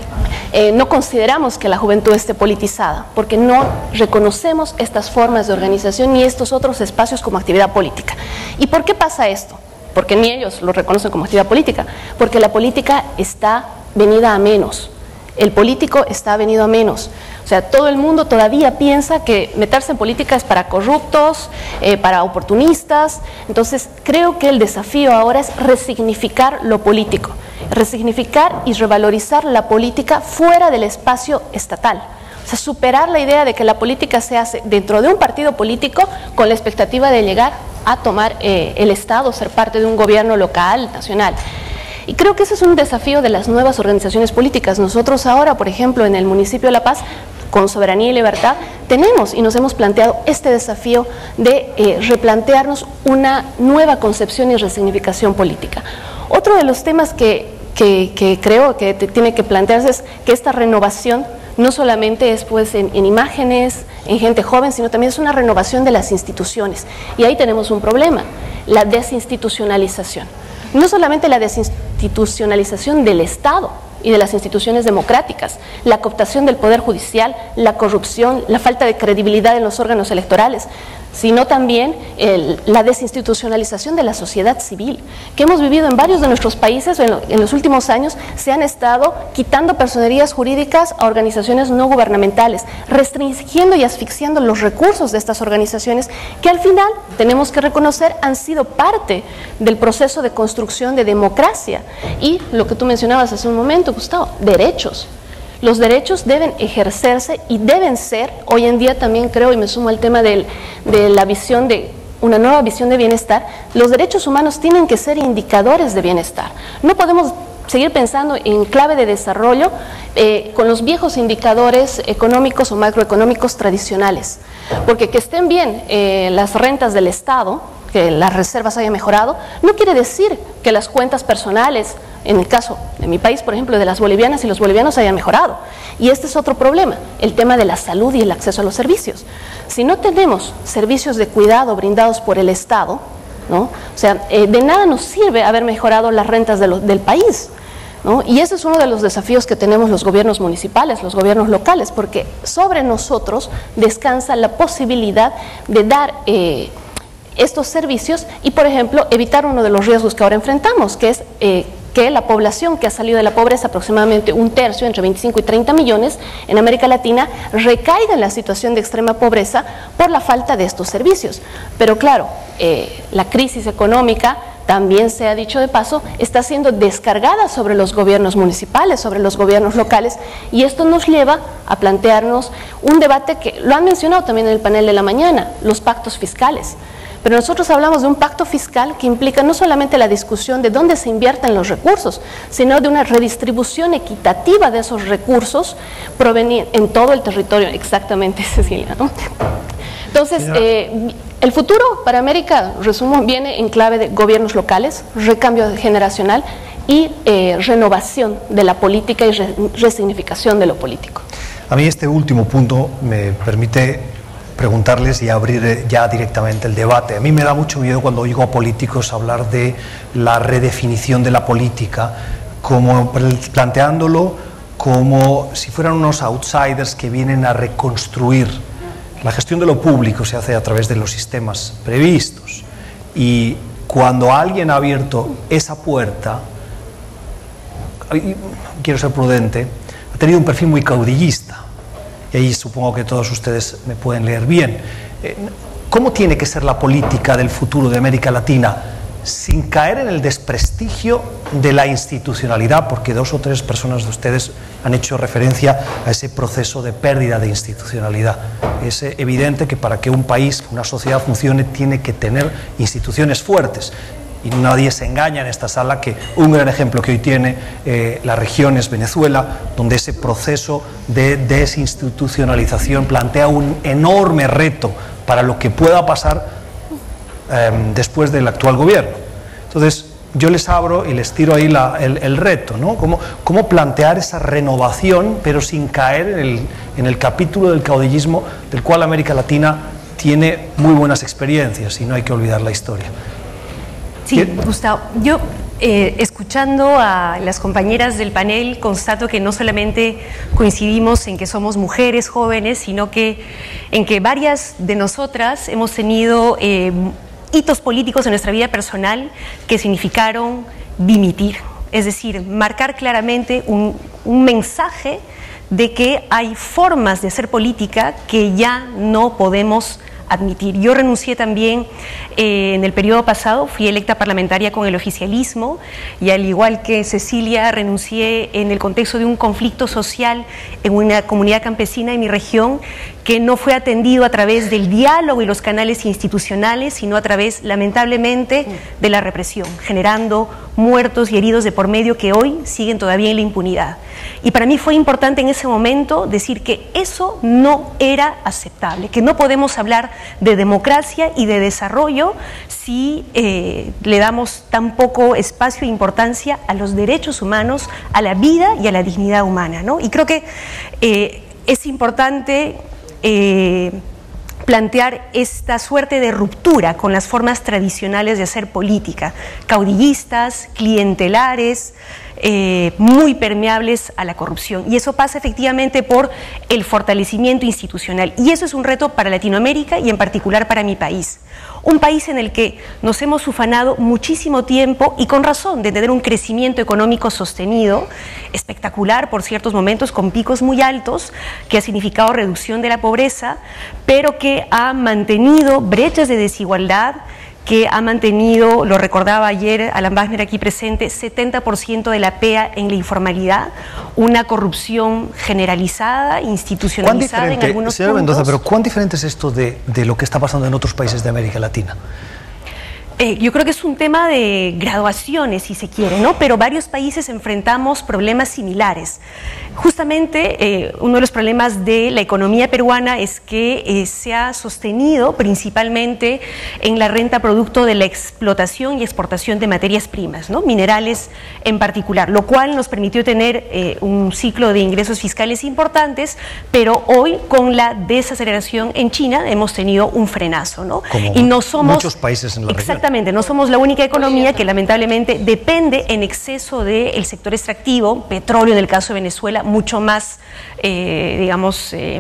J: Eh, no consideramos que la juventud esté politizada, porque no reconocemos estas formas de organización ni estos otros espacios como actividad política. ¿Y por qué pasa esto? Porque ni ellos lo reconocen como actividad política, porque la política está venida a menos, el político está venido a menos. O sea, todo el mundo todavía piensa que meterse en política es para corruptos, eh, para oportunistas. Entonces, creo que el desafío ahora es resignificar lo político, resignificar y revalorizar la política fuera del espacio estatal. O sea, superar la idea de que la política se hace dentro de un partido político con la expectativa de llegar a tomar eh, el Estado, ser parte de un gobierno local, nacional. Y creo que ese es un desafío de las nuevas organizaciones políticas. Nosotros ahora, por ejemplo, en el municipio de La Paz, con Soberanía y Libertad, tenemos y nos hemos planteado este desafío de eh, replantearnos una nueva concepción y resignificación política. Otro de los temas que, que, que creo que te tiene que plantearse es que esta renovación no solamente es pues en, en imágenes, en gente joven, sino también es una renovación de las instituciones. Y ahí tenemos un problema, la desinstitucionalización. No solamente la desinstitucionalización del Estado y de las instituciones democráticas, la cooptación del Poder Judicial, la corrupción, la falta de credibilidad en los órganos electorales, sino también el, la desinstitucionalización de la sociedad civil, que hemos vivido en varios de nuestros países. En, lo, en los últimos años se han estado quitando personerías jurídicas a organizaciones no gubernamentales, restringiendo y asfixiando los recursos de estas organizaciones que al final, tenemos que reconocer, han sido parte del proceso de construcción de democracia y lo que tú mencionabas hace un momento, Gustavo, derechos. Los derechos deben ejercerse y deben ser, hoy en día también creo, y me sumo al tema del, de la visión de una nueva visión de bienestar, los derechos humanos tienen que ser indicadores de bienestar. No podemos seguir pensando en clave de desarrollo eh, con los viejos indicadores económicos o macroeconómicos tradicionales, porque que estén bien eh, las rentas del Estado, que las reservas hayan mejorado, no quiere decir que las cuentas personales, en el caso de mi país, por ejemplo, de las bolivianas y los bolivianos hayan mejorado. Y este es otro problema, el tema de la salud y el acceso a los servicios. Si no tenemos servicios de cuidado brindados por el Estado, ¿no? O sea, eh, de nada nos sirve haber mejorado las rentas de lo, del país, ¿no? Y ese es uno de los desafíos que tenemos los gobiernos municipales, los gobiernos locales, porque sobre nosotros descansa la posibilidad de dar eh, estos servicios y, por ejemplo, evitar uno de los riesgos que ahora enfrentamos, que es eh, que la población que ha salido de la pobreza, aproximadamente un tercio, entre veinticinco y treinta millones, en América Latina, recaiga en la situación de extrema pobreza por la falta de estos servicios. Pero claro, eh, la crisis económica, también se ha dicho de paso, está siendo descargada sobre los gobiernos municipales, sobre los gobiernos locales, y esto nos lleva a plantearnos un debate que lo han mencionado también en el panel de la mañana, los pactos fiscales. Pero nosotros hablamos de un pacto fiscal que implica no solamente la discusión de dónde se invierten los recursos, sino de una redistribución equitativa de esos recursos provenientes en todo el territorio, exactamente, Cecilia, ¿no? Entonces, eh, el futuro para América, resumo, viene en clave de gobiernos locales, recambio generacional, y eh, renovación de la política y re resignificación de lo político.
C: A mí este último punto me permite preguntarles y abrir ya directamente el debate. A mí me da mucho miedo cuando oigo a políticos hablar de la redefinición de la política, como planteándolo como si fueran unos outsiders que vienen a reconstruir. La gestión de lo público se hace a través de los sistemas previstos, y cuando alguien ha abierto esa puerta, quiero ser prudente, ha tenido un perfil muy caudillista, y ahí supongo que todos ustedes me pueden leer bien. ¿Cómo tiene que ser la política del futuro de América Latina sin caer en el desprestigio de la institucionalidad? Porque dos o tres personas de ustedes han hecho referencia a ese proceso de pérdida de institucionalidad. Es evidente que para que un país, una sociedad funcione, tiene que tener instituciones fuertes. Y nadie se engaña en esta sala que un gran ejemplo que hoy tiene eh, la región es Venezuela, donde ese proceso de desinstitucionalización plantea un enorme reto para lo que pueda pasar eh, después del actual gobierno. Entonces, yo les abro y les tiro ahí la, el, el reto, ¿no? ¿Cómo, cómo plantear esa renovación, pero sin caer en el, en el capítulo del caudillismo, del cual América Latina tiene muy buenas experiencias, y no hay que olvidar la historia?
D: Sí, Gustavo, yo eh, escuchando a las compañeras del panel constato que no solamente coincidimos en que somos mujeres jóvenes, sino que en que varias de nosotras hemos tenido eh, hitos políticos en nuestra vida personal que significaron dimitir, es decir, marcar claramente un, un mensaje de que hay formas de hacer política que ya no podemos admitir. Yo renuncié también eh, en el periodo pasado, fui electa parlamentaria con el oficialismo, y al igual que Cecilia renuncié en el contexto de un conflicto social en una comunidad campesina en mi región que no fue atendido a través del diálogo y los canales institucionales, sino a través, lamentablemente, de la represión, generando muertos y heridos de por medio que hoy siguen todavía en la impunidad. Y para mí fue importante en ese momento decir que eso no era aceptable, que no podemos hablar de democracia y de desarrollo si eh, le damos tan poco espacio e importancia a los derechos humanos, a la vida y a la dignidad humana, ¿no? Y creo que eh, es importante Eh, plantear esta suerte de ruptura con las formas tradicionales de hacer política, caudillistas, clientelares, eh, muy permeables a la corrupción. Y eso pasa efectivamente por el fortalecimiento institucional. Y eso es un reto para Latinoamérica y en particular para mi país. Un país en el que nos hemos ufanado muchísimo tiempo, y con razón, de tener un crecimiento económico sostenido, espectacular por ciertos momentos, con picos muy altos, que ha significado reducción de la pobreza, pero que ha mantenido brechas de desigualdad, que ha mantenido, lo recordaba ayer Alan Wagner aquí presente, setenta por ciento de la P E A en la informalidad, una corrupción generalizada, institucionalizada en algunos
C: señora
D: puntos.
C: Mendoza, pero ¿cuán diferente es esto de, de lo que está pasando en otros países de América Latina?
D: Eh, yo creo que es un tema de graduaciones, si se quiere, ¿no? Pero varios países enfrentamos problemas similares. Justamente eh, uno de los problemas de la economía peruana es que eh, se ha sostenido principalmente en la renta producto de la explotación y exportación de materias primas, ¿no? Minerales en particular, lo cual nos permitió tener eh, un ciclo de ingresos fiscales importantes, pero hoy con la desaceleración en China hemos tenido un frenazo, ¿no?
C: Como
D: y no somos
C: muchos países en la región.
D: Exactamente, no somos la única economía que lamentablemente depende en exceso del sector extractivo, petróleo en el caso de Venezuela, mucho más, eh, digamos, eh,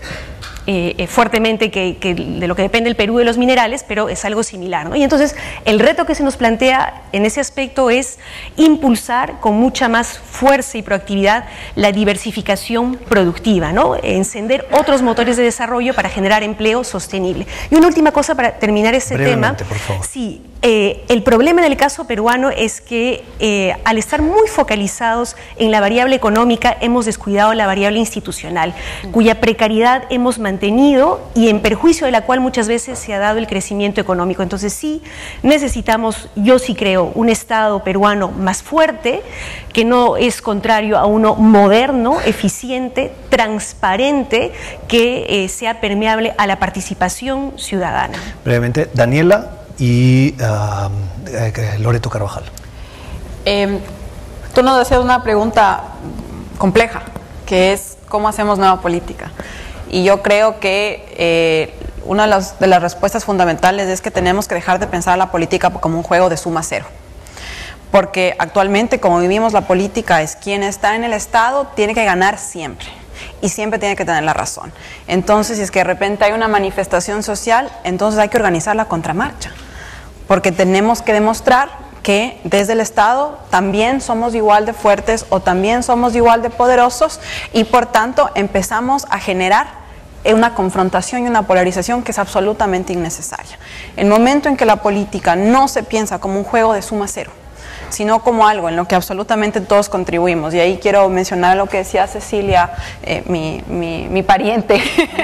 D: eh, eh, fuertemente que, que de lo que depende el Perú de los minerales, pero es algo similar, ¿no? Y entonces el reto que se nos plantea en ese aspecto es impulsar con mucha más fuerza y proactividad la diversificación productiva, ¿no? Encender otros motores de desarrollo para generar empleo sostenible. Y una última cosa para terminar este tema.
C: Por favor.
D: Sí, eh, el problema en el caso peruano es que eh, al estar muy focalizados en la variable económica hemos descuidado la variable institucional, cuya precariedad hemos mantenido y en perjuicio de la cual muchas veces se ha dado el crecimiento económico. Entonces sí necesitamos, yo sí creo, un Estado peruano más fuerte, que no es contrario a uno moderno, eficiente, transparente, que eh, sea permeable a la participación ciudadana.
C: Brevemente, Daniela y uh, eh, Loreto Carvajal.
K: Eh,
H: tú nos decías una pregunta compleja, que es ¿cómo hacemos nueva política? Y yo creo que eh, una de las, de las respuestas fundamentales es que tenemos que dejar de pensar la política como un juego de suma cero. Porque actualmente, como vivimos la política, es quien está en el Estado tiene que ganar siempre. Y siempre tiene que tener la razón. Entonces, si es que de repente hay una manifestación social, entonces hay que organizar la contramarcha. Porque tenemos que demostrar que desde el Estado también somos igual de fuertes o también somos igual de poderosos y por tanto empezamos a generar una confrontación y una polarización que es absolutamente innecesaria. El momento en que la política no se piensa como un juego de suma cero, sino como algo en lo que absolutamente todos contribuimos, y ahí quiero mencionar lo que decía Cecilia, eh, mi, mi, mi pariente,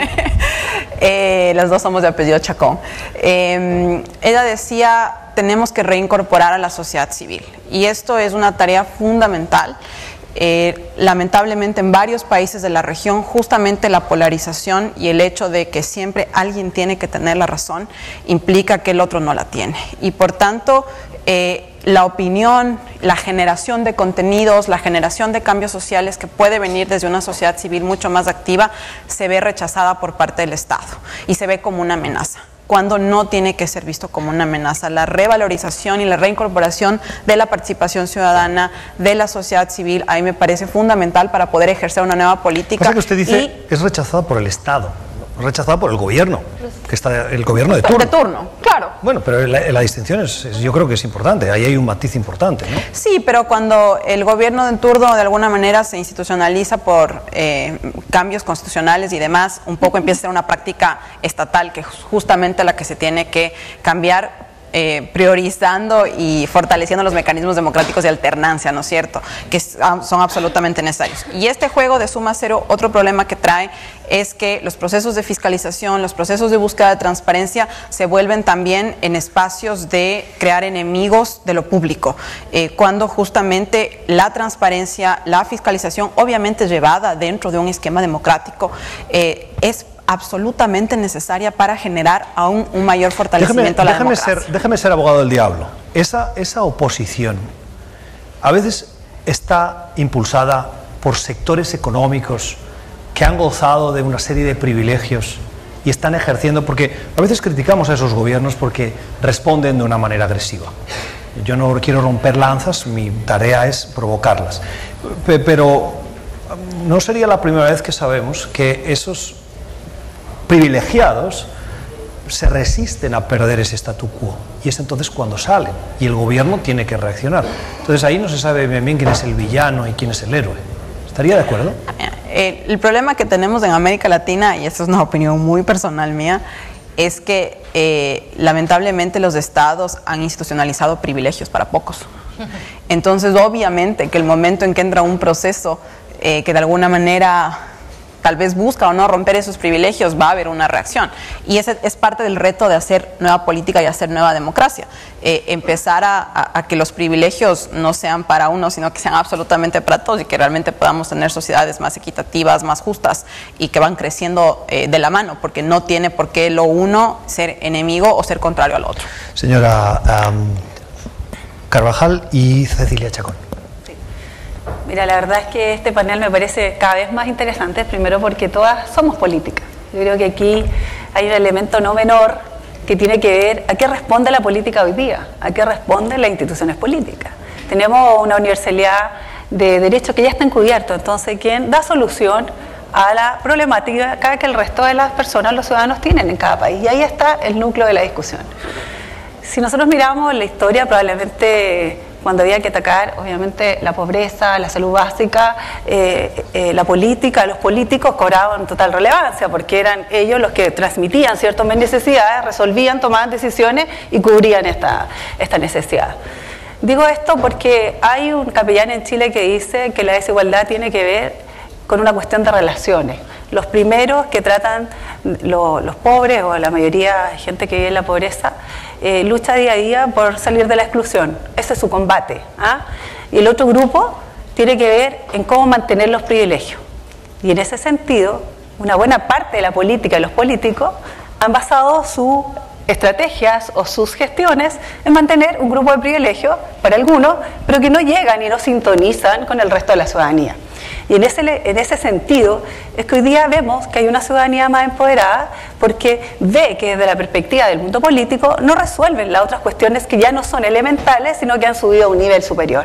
H: eh, las dos somos de apellido Chacón, eh, ella decía, tenemos que reincorporar a la sociedad civil, y esto es una tarea fundamental. Eh, lamentablemente en varios países de la región justamente la polarización y el hecho de que siempre alguien tiene que tener la razón implica que el otro no la tiene, y por tanto eh, la opinión, la generación de contenidos, la generación de cambios sociales que puede venir desde una sociedad civil mucho más activa se ve rechazada por parte del Estado y se ve como una amenaza, cuando no tiene que ser visto como una amenaza. La revalorización y la reincorporación de la participación ciudadana, de la sociedad civil, ahí me parece fundamental para poder ejercer una nueva política.
C: O sea que usted dice,
H: y,
C: es rechazada por el Estado, rechazada por el gobierno, que está el gobierno de turno.
H: De turno, claro.
C: Bueno, pero la, la distinción es, es, yo creo que es importante, ahí hay un matiz importante, ¿no?
H: Sí, pero cuando el gobierno de turno de alguna manera se institucionaliza por eh, cambios constitucionales y demás, un poco empieza a ser una práctica estatal, que es justamente la que se tiene que cambiar, Eh, priorizando y fortaleciendo los mecanismos democráticos de alternancia, ¿no es cierto?, que son absolutamente necesarios. Y este juego de suma cero, otro problema que trae es que los procesos de fiscalización, los procesos de búsqueda de transparencia se vuelven también en espacios de crear enemigos de lo público, eh, cuando justamente la transparencia, la fiscalización, obviamente llevada dentro de un esquema democrático, eh, es absolutamente necesaria para generar aún un mayor fortalecimiento
C: déjeme,
H: a la
C: déjeme
H: democracia.
C: Ser, déjeme ser abogado del diablo. Esa, esa oposición a veces está impulsada por sectores económicos que han gozado de una serie de privilegios y están ejerciendo, porque a veces criticamos a esos gobiernos porque responden de una manera agresiva. Yo no quiero romper lanzas, mi tarea es provocarlas. Pero no sería la primera vez que sabemos que esos privilegiados se resisten a perder ese statu quo, y es entonces cuando salen y el gobierno tiene que reaccionar. Entonces ahí no se sabe bien bien quién es el villano y quién es el héroe. ¿Estaría de acuerdo?
H: El, el problema que tenemos en América Latina, y esta es una opinión muy personal mía, es que eh, lamentablemente los estados han institucionalizado privilegios para pocos. Entonces obviamente que el momento en que entra un proceso eh, que de alguna manera tal vez busca o no romper esos privilegios, va a haber una reacción. Y ese es parte del reto de hacer nueva política y hacer nueva democracia. Eh, empezar a, a, a que los privilegios no sean para uno, sino que sean absolutamente para todos, y que realmente podamos tener sociedades más equitativas, más justas, y que van creciendo eh, de la mano, porque no tiene por qué lo uno ser enemigo o ser contrario al otro.
C: Señora um, Carvajal y Cecilia Chacón.
G: Mira, la verdad es que este panel me parece cada vez más interesante, primero porque todas somos políticas. Yo creo que aquí hay un elemento no menor que tiene que ver a qué responde la política hoy día, a qué responden las instituciones políticas. Tenemos una universalidad de derechos que ya están cubiertos, entonces ¿quién da solución a la problemática que el resto de las personas, los ciudadanos, tienen en cada país? Y ahí está el núcleo de la discusión. Si nosotros miramos la historia, probablemente cuando había que atacar, obviamente, la pobreza, la salud básica, eh, eh, la política, los políticos cobraban total relevancia, porque eran ellos los que transmitían ciertas necesidades, resolvían, tomaban decisiones y cubrían esta, esta necesidad. Digo esto porque hay un capellán en Chile que dice que la desigualdad tiene que ver con una cuestión de relaciones. Los primeros que tratan, lo, los pobres o la mayoría de gente que vive en la pobreza, eh, lucha día a día por salir de la exclusión. Ese es su combate. ¿ah? Y el otro grupo tiene que ver en cómo mantener los privilegios. Y en ese sentido, una buena parte de la política y los políticos han basado su estrategias o sus gestiones es mantener un grupo de privilegios para algunos, pero que no llegan y no sintonizan con el resto de la ciudadanía. Y en ese, en ese sentido es que hoy día vemos que hay una ciudadanía más empoderada porque ve que desde la perspectiva del mundo político no resuelven las otras cuestiones que ya no son elementales, sino que han subido a un nivel superior.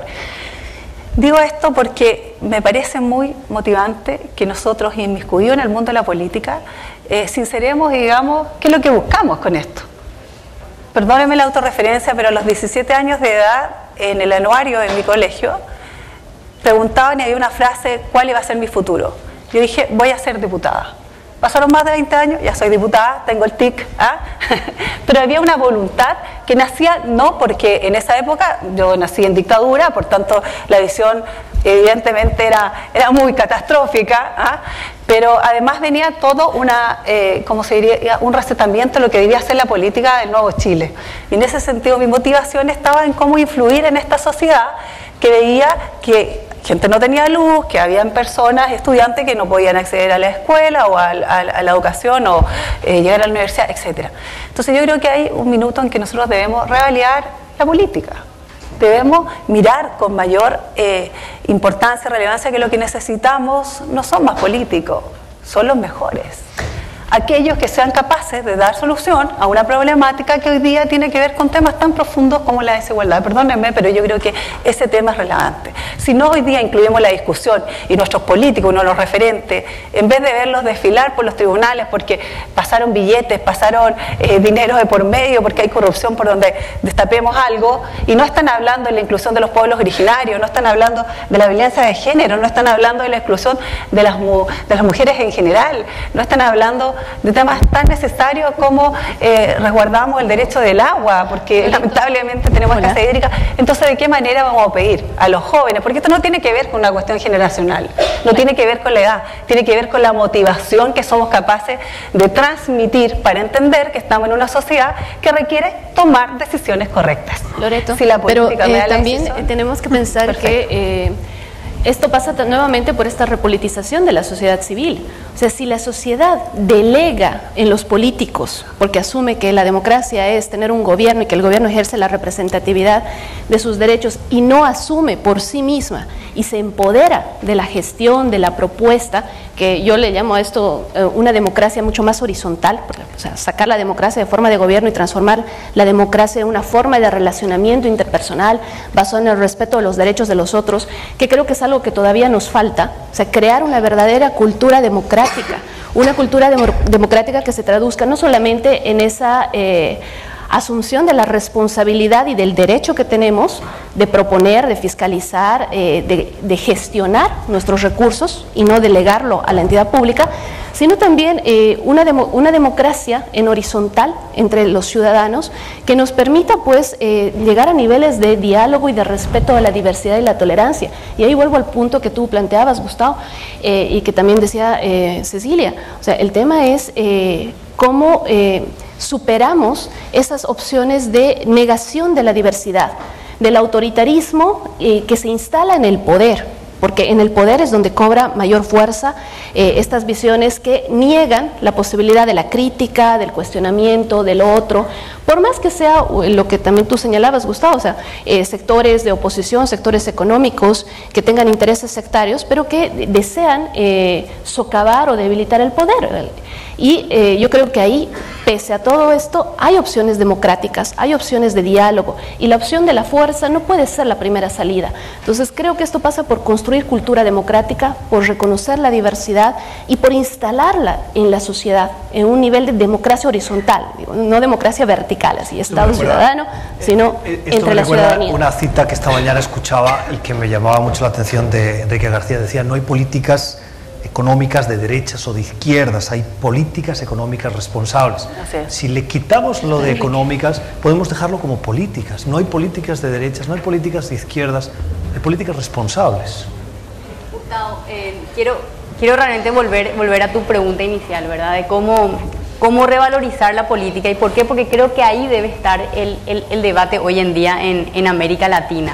G: Digo esto porque me parece muy motivante que nosotros, inmiscuidos en el mundo de la política, eh, sinceremos y digamos qué es lo que buscamos con esto. Perdónenme la autorreferencia, pero a los diecisiete años de edad, en el anuario de mi colegio, preguntaban y había una frase, ¿cuál iba a ser mi futuro? Yo dije, voy a ser diputada. Pasaron más de veinte años, ya soy diputada, tengo el tic, ¿ah? Pero había una voluntad que nacía, no porque en esa época yo nací en dictadura, por tanto la visión evidentemente era, era muy catastrófica, ¿ah? Pero además venía todo una, eh, como se diría, un recetamiento de lo que debía ser la política del nuevo Chile. Y en ese sentido mi motivación estaba en cómo influir en esta sociedad que veía que gente no tenía luz, que habían personas, estudiantes que no podían acceder a la escuela o a, a, a la educación o eh, llegar a la universidad, etcétera. Entonces yo creo que hay un minuto en que nosotros debemos reavaliar la política. Debemos mirar con mayor eh, importancia y relevancia que lo que necesitamos no son más políticos, son los mejores. Aquellos que sean capaces de dar solución a una problemática que hoy día tiene que ver con temas tan profundos como la desigualdad. Perdónenme, pero yo creo que ese tema es relevante. Si no hoy día incluimos la discusión y nuestros políticos, uno de los referentes, en vez de verlos desfilar por los tribunales porque pasaron billetes, pasaron eh, dinero de por medio, porque hay corrupción por donde destapemos algo, y no están hablando de la inclusión de los pueblos originarios, no están hablando de la violencia de género, no están hablando de la exclusión de las, mu de las mujeres en general, no están hablando de temas tan necesarios como eh, resguardamos el derecho del agua, porque lamentablemente tenemos escasez hídrica. Entonces, ¿de qué manera vamos a pedir a los jóvenes? Porque esto no tiene que ver con una cuestión generacional, no tiene que ver con la edad, tiene que ver con la motivación que somos capaces de transmitir para entender que estamos en una sociedad que requiere tomar decisiones correctas.
J: Loreto,
G: si la
J: pero
G: política me
J: eh,
G: da la
J: también
G: decisión,
J: tenemos que pensar
G: perfecto.
J: que eh, esto pasa nuevamente por esta repolitización de la sociedad civil. O sea, si la sociedad delega en los políticos, porque asume que la democracia es tener un gobierno y que el gobierno ejerce la representatividad de sus derechos y no asume por sí misma y se empodera de la gestión, de la propuesta, que yo le llamo a esto eh, una democracia mucho más horizontal, o sea, sacar la democracia de forma de gobierno y transformar la democracia en una forma de relacionamiento interpersonal basado en el respeto de los derechos de los otros, que creo que es algo que todavía nos falta. O sea, crear una verdadera cultura democrática, una cultura demo democrática que se traduzca no solamente en esa eh, asunción de la responsabilidad y del derecho que tenemos de proponer, de fiscalizar, eh, de, de gestionar nuestros recursos y no delegarlo a la entidad pública, sino también eh, una, demo, una democracia en horizontal entre los ciudadanos que nos permita pues eh, llegar a niveles de diálogo y de respeto a la diversidad y la tolerancia. Y ahí vuelvo al punto que tú planteabas, Gustavo, eh, y que también decía eh, Cecilia. O sea, el tema es eh, cómo eh, superamos esas opciones de negación de la diversidad, del autoritarismo eh, que se instala en el poder, porque en el poder es donde cobra mayor fuerza eh, estas visiones que niegan la posibilidad de la crítica, del cuestionamiento, del otro, por más que sea lo que también tú señalabas, Gustavo, o sea, eh, sectores de oposición, sectores económicos que tengan intereses sectarios, pero que desean eh, socavar o debilitar el poder. Y eh, yo creo que ahí, pese a todo esto, hay opciones democráticas, hay opciones de diálogo, y la opción de la fuerza no puede ser la primera salida. Entonces creo que esto pasa por construir cultura democrática, por reconocer la diversidad y por instalarla en la sociedad, en un nivel de democracia horizontal, digo, no democracia vertical, así Estado ciudadano, sino
C: eh,
J: entre la ciudadanía.
C: Una cita que esta mañana escuchaba y que me llamaba mucho la atención de Enrique García, decía: no hay políticas económicas de derechas o de izquierdas, hay políticas económicas responsables. Si le quitamos lo de económicas, podemos dejarlo como políticas. No hay políticas de derechas, no hay políticas de izquierdas, hay políticas responsables.
F: Gustavo, eh, quiero, quiero realmente volver, volver a tu pregunta inicial, ¿verdad? De cómo, cómo revalorizar la política. ¿Y por qué? Porque creo que ahí debe estar el, el, el debate hoy en día en, en América Latina.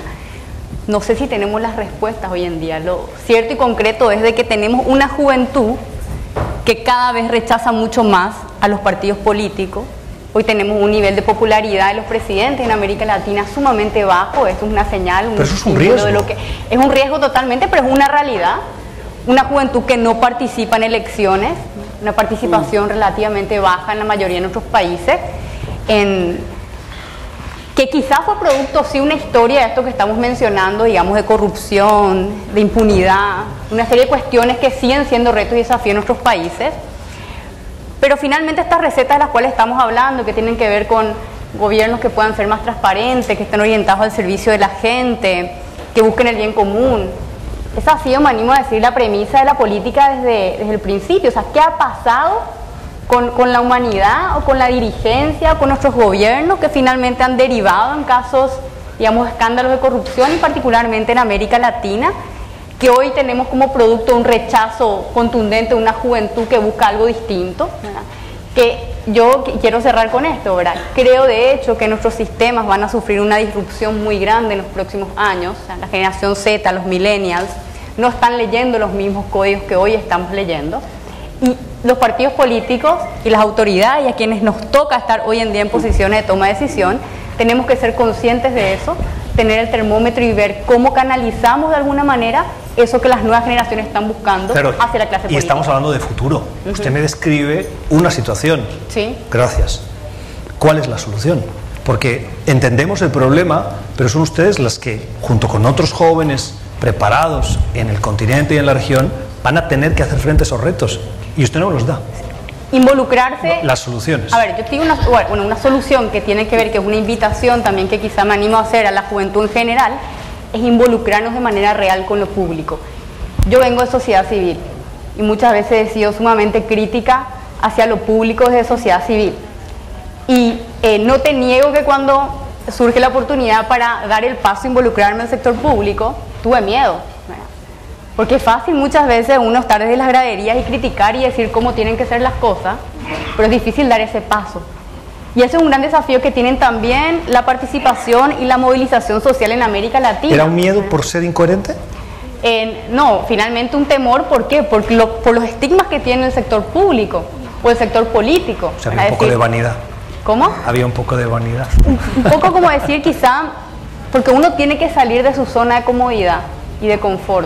F: No sé si tenemos las respuestas hoy en día. Lo cierto y concreto es de que tenemos una juventud que cada vez rechaza mucho más a los partidos políticos, Hoy tenemos un nivel de popularidad de los presidentes en América Latina sumamente bajo. Esto es una señal, un
C: pero eso es un
F: símbolo
C: riesgo.
F: de lo que es un riesgo totalmente, pero es una realidad. Una juventud que no participa en elecciones, una participación relativamente baja en la mayoría de nuestros países, en, que quizás fue producto, sí, una historia de esto que estamos mencionando, digamos, de corrupción, de impunidad, una serie de cuestiones que siguen siendo retos y desafíos en nuestros países. Pero finalmente estas recetas de las cuales estamos hablando, que tienen que ver con gobiernos que puedan ser más transparentes, que estén orientados al servicio de la gente, que busquen el bien común. Esa ha sido, me animo a decir, la premisa de la política desde, desde el principio. O sea, ¿qué ha pasado con, con la humanidad o con la dirigencia o con nuestros gobiernos que finalmente han derivado en casos, digamos, escándalos de corrupción y particularmente en América Latina, que hoy tenemos como producto un rechazo contundente de una juventud que busca algo distinto, ¿verdad? Que yo quiero cerrar con esto, ¿verdad? Creo de hecho que nuestros sistemas van a sufrir una disrupción muy grande en los próximos años. O sea, la generación Z, los millennials, no están leyendo los mismos códigos que hoy estamos leyendo. Y los partidos políticos y las autoridades, y a quienes nos toca estar hoy en día en posiciones de toma de decisión, tenemos que ser conscientes de eso, tener el termómetro y ver cómo canalizamos de alguna manera eso que las nuevas generaciones están buscando
C: Pero,
F: hacia la clase política.
C: Y estamos hablando de futuro.
F: Uh-huh.
C: Usted me describe una situación.
F: Sí.
C: Gracias. ¿Cuál es la solución? Porque entendemos el problema, pero son ustedes las que, junto con otros jóvenes preparados en el continente y en la región, van a tener que hacer frente a esos retos. Y usted no los da.
F: Involucrarse.
C: Las soluciones.
F: A ver, yo tengo una, bueno, una solución que tiene que ver, que es una invitación también que quizá me animo a hacer a la juventud en general, es involucrarnos de manera real con lo público. Yo vengo de sociedad civil y muchas veces he sido sumamente crítica hacia lo público desde sociedad civil. Y eh, no te niego que cuando surge la oportunidad para dar el paso a involucrarme en el sector público, tuve miedo. Porque es fácil muchas veces uno estar desde las graderías y criticar y decir cómo tienen que ser las cosas, pero es difícil dar ese paso. Y ese es un gran desafío que tienen también la participación y la movilización social en América Latina.
C: ¿Era un miedo por ser incoherente?
F: Eh, no, finalmente un temor, ¿por qué? Porque lo, por los estigmas que tiene el sector público o el sector político.
C: O sea, había un poco de vanidad.
F: ¿Cómo?
C: Había un poco de vanidad.
F: Un poco como decir quizá, porque uno tiene que salir de su zona de comodidad y de confort.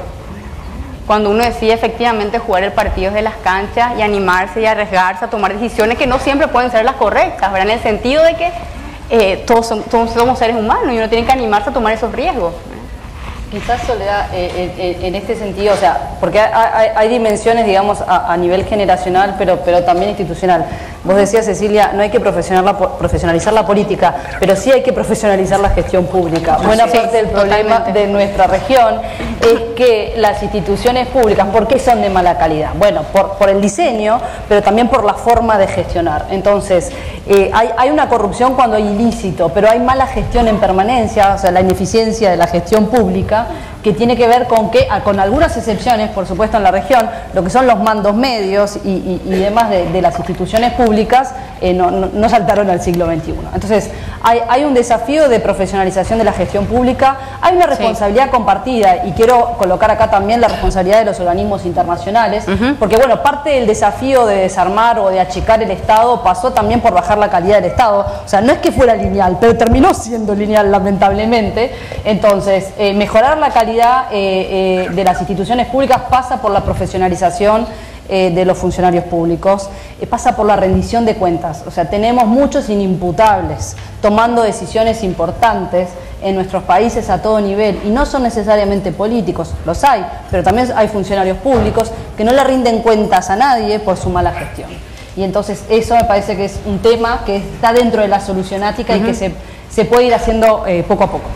F: Cuando uno decide efectivamente jugar el partido desde las canchas y animarse y arriesgarse a tomar decisiones que no siempre pueden ser las correctas, ¿verdad? En el sentido de que eh, todos, son, todos somos seres humanos y uno tiene que animarse a tomar esos riesgos.
I: Quizás, Soledad, eh, en, en este sentido, o sea, porque hay, hay, hay dimensiones, digamos, a, a nivel generacional, pero, pero también institucional. Vos decías, Cecilia, no hay que profesionalizar la política, pero sí hay que profesionalizar la gestión pública. Buena
F: sí,
I: parte del problema
F: totalmente.
I: de nuestra región es que las instituciones públicas, ¿por qué son de mala calidad? Bueno, por, por el diseño, pero también por la forma de gestionar. Entonces, eh, hay, hay una corrupción cuando hay ilícito, pero hay mala gestión en permanencia, o sea, la ineficiencia de la gestión pública, que tiene que ver con que, con algunas excepciones, por supuesto en la región, lo que son los mandos medios y, y, y demás de, de las instituciones públicas, eh, no, no, no saltaron al siglo veintiuno. Entonces, hay, hay un desafío de profesionalización de la gestión pública, hay una responsabilidad sí. compartida, y quiero colocar acá también la responsabilidad de los organismos internacionales, uh-huh. porque bueno, parte del desafío de desarmar o de achicar el Estado pasó también por bajar la calidad del Estado, o sea, no es que fuera lineal, pero terminó siendo lineal lamentablemente. Entonces, eh, mejorar la calidad Eh, eh, de las instituciones públicas pasa por la profesionalización eh, de los funcionarios públicos, eh, pasa por la rendición de cuentas. O sea, tenemos muchos inimputables tomando decisiones importantes en nuestros países a todo nivel, y no son necesariamente políticos, los hay, pero también hay funcionarios públicos que no le rinden cuentas a nadie por su mala gestión. Y entonces eso me parece que es un tema que está dentro de la solucionática uh-huh. y que se, se puede ir haciendo eh, poco a poco.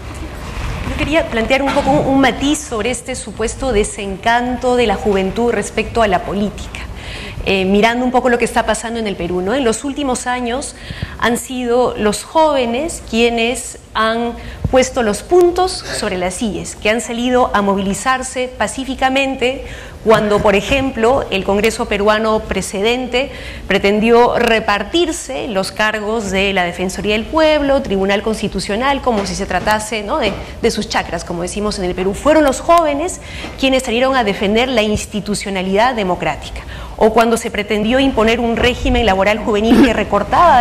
D: Yo quería plantear un poco un matiz sobre este supuesto desencanto de la juventud respecto a la política. Eh, mirando un poco lo que está pasando en el Perú, ¿no? En los últimos años han sido los jóvenes quienes han puesto los puntos sobre las sillas, que han salido a movilizarse pacíficamente cuando, por ejemplo, el Congreso peruano precedente pretendió repartirse los cargos de la Defensoría del Pueblo, Tribunal Constitucional, como si se tratase, ¿no? de, de sus chacras, como decimos en el Perú. Fueron los jóvenes quienes salieron a defender la institucionalidad democrática. O cuando se pretendió imponer un régimen laboral juvenil que recortaba derechos laborales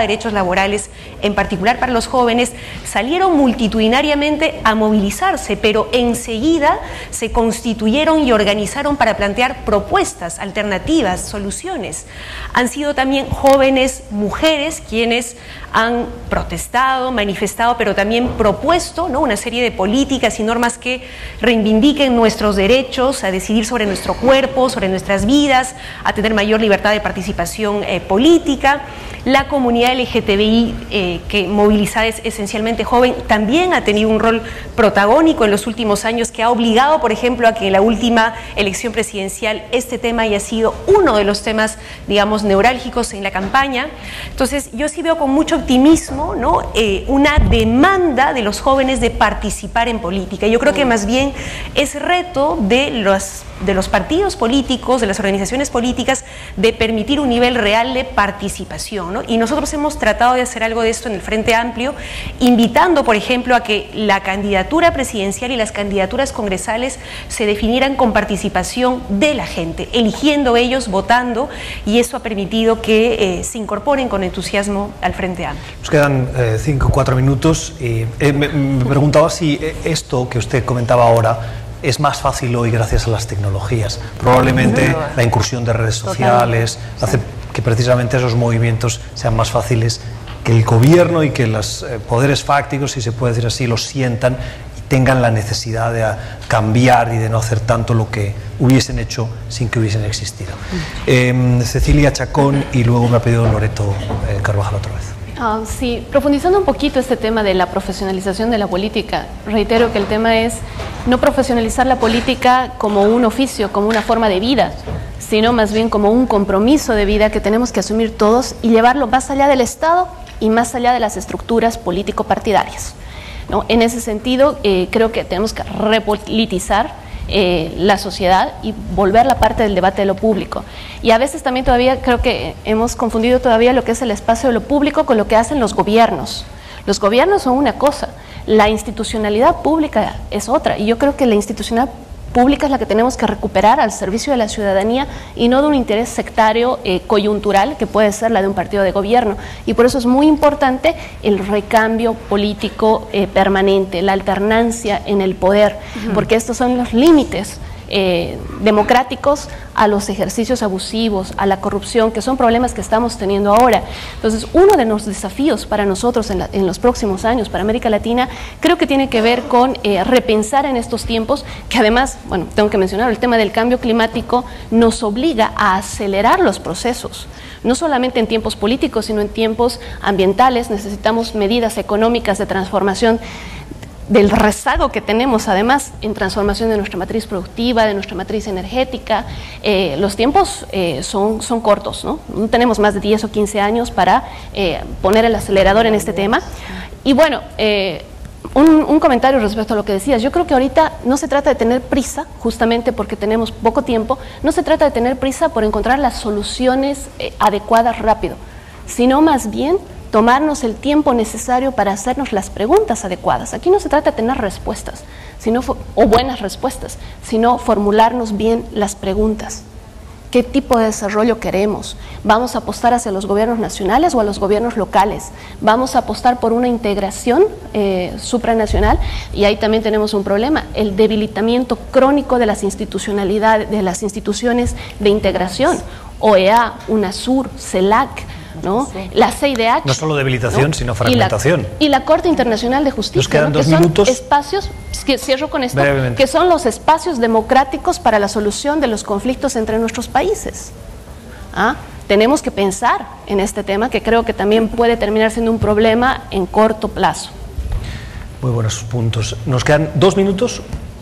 D: laborales, en particular para los jóvenes, salieron multitudinariamente a movilizarse, pero enseguida se constituyeron y organizaron para plantear propuestas, alternativas, soluciones. Han sido también jóvenes mujeres quienes han protestado, manifestado, pero también propuesto, ¿no?, una serie de políticas y normas que reivindiquen nuestros derechos a decidir sobre nuestro cuerpo, sobre nuestras vidas, a tener mayor libertad de participación eh, política. La comunidad L G T B I, eh, que movilizada es esencialmente joven, también ha tenido un rol protagónico en los últimos años, que ha obligado, por ejemplo, a que en la última elección presidencial este tema haya sido uno de los temas, digamos, neurálgicos en la campaña. Entonces, yo sí veo con mucho optimismo, ¿no?, eh, una demanda de los jóvenes de participar en política. Yo creo que más bien es reto de los, de los partidos políticos, de las organizaciones políticas, de permitir un nivel real de participación, ¿no? Y nosotros hemos tratado de hacer algo de esto en el Frente Amplio, invitando, por ejemplo, a que la candidatura presidencial y las candidaturas congresales se definieran con participación de la gente, eligiendo ellos, votando, y eso ha permitido que eh, se incorporen con entusiasmo al Frente Amplio.
C: Nos quedan eh, cinco o cuatro minutos y eh, me, me preguntaba si esto que usted comentaba ahora es más fácil hoy gracias a las tecnologías. Probablemente la incursión de redes sociales hace que precisamente esos movimientos sean más fáciles, que el gobierno y que los eh, poderes fácticos, si se puede decir así, los sientan y tengan la necesidad de cambiar y de no hacer tanto lo que hubiesen hecho sin que hubiesen existido. Eh, Cecilia Chacón y luego me ha pedido Loreto eh, Carvajal otra vez.
J: Ah, sí, profundizando un poquito este tema de la profesionalización de la política, reitero que el tema es no profesionalizar la política como un oficio, como una forma de vida, sino más bien como un compromiso de vida que tenemos que asumir todos y llevarlo más allá del Estado y más allá de las estructuras político-partidarias, ¿no? En ese sentido, eh, creo que tenemos que repolitizar Eh, la sociedad y volver la parte del debate de lo público. Y a veces también todavía creo que hemos confundido todavía lo que es el espacio de lo público con lo que hacen los gobiernos. Los gobiernos son una cosa, la institucionalidad pública es otra, y yo creo que la institucionalidad pública es la que tenemos que recuperar al servicio de la ciudadanía y no de un interés sectario eh, coyuntural que puede ser la de un partido de gobierno. Y por eso es muy importante el recambio político eh, permanente, la alternancia en el poder, uh-huh. porque estos son los límites eh, democráticos a los ejercicios abusivos, a la corrupción, que son problemas que estamos teniendo ahora. Entonces, uno de los desafíos para nosotros en, la, en los próximos años, para América Latina, creo que tiene que ver con eh, repensar en estos tiempos, que además, bueno, tengo que mencionar, el tema del cambio climático nos obliga a acelerar los procesos. No solamente en tiempos políticos, sino en tiempos ambientales. Necesitamos medidas económicas de transformación del rezago que tenemos además en transformación de nuestra matriz productiva, de nuestra matriz energética. Eh, los tiempos eh, son, son cortos, ¿no? No tenemos más de diez o quince años para eh, poner el acelerador en este tema. Y bueno, eh, un, un comentario respecto a lo que decías. Yo creo que ahorita no se trata de tener prisa, justamente porque tenemos poco tiempo, no se trata de tener prisa por encontrar las soluciones eh, adecuadas rápido, sino más bien tomarnos el tiempo necesario para hacernos las preguntas adecuadas. Aquí no se trata de tener respuestas, sino, o buenas respuestas, sino formularnos bien las preguntas. ¿Qué tipo de desarrollo queremos? ¿Vamos a apostar hacia los gobiernos nacionales o a los gobiernos locales? ¿Vamos a apostar por una integración eh, supranacional? Y ahí también tenemos un problema, el debilitamiento crónico de las institucionalidades, de las instituciones de integración, O E A, UNASUR, CELAC, ¿no? La C I D H.
C: No solo debilitación, ¿no?, sino fragmentación.
J: Y la, y la Corte Internacional de Justicia.
C: Nos quedan
J: ¿no?
C: dos
J: que son
C: minutos.
J: Espacios, que cierro con esto,
C: brevemente,
J: que son los espacios democráticos para la solución de los conflictos entre nuestros países. ¿Ah? Tenemos que pensar en este tema, que creo que también puede terminar siendo un problema en corto plazo.
C: Muy buenos puntos. Nos quedan dos minutos.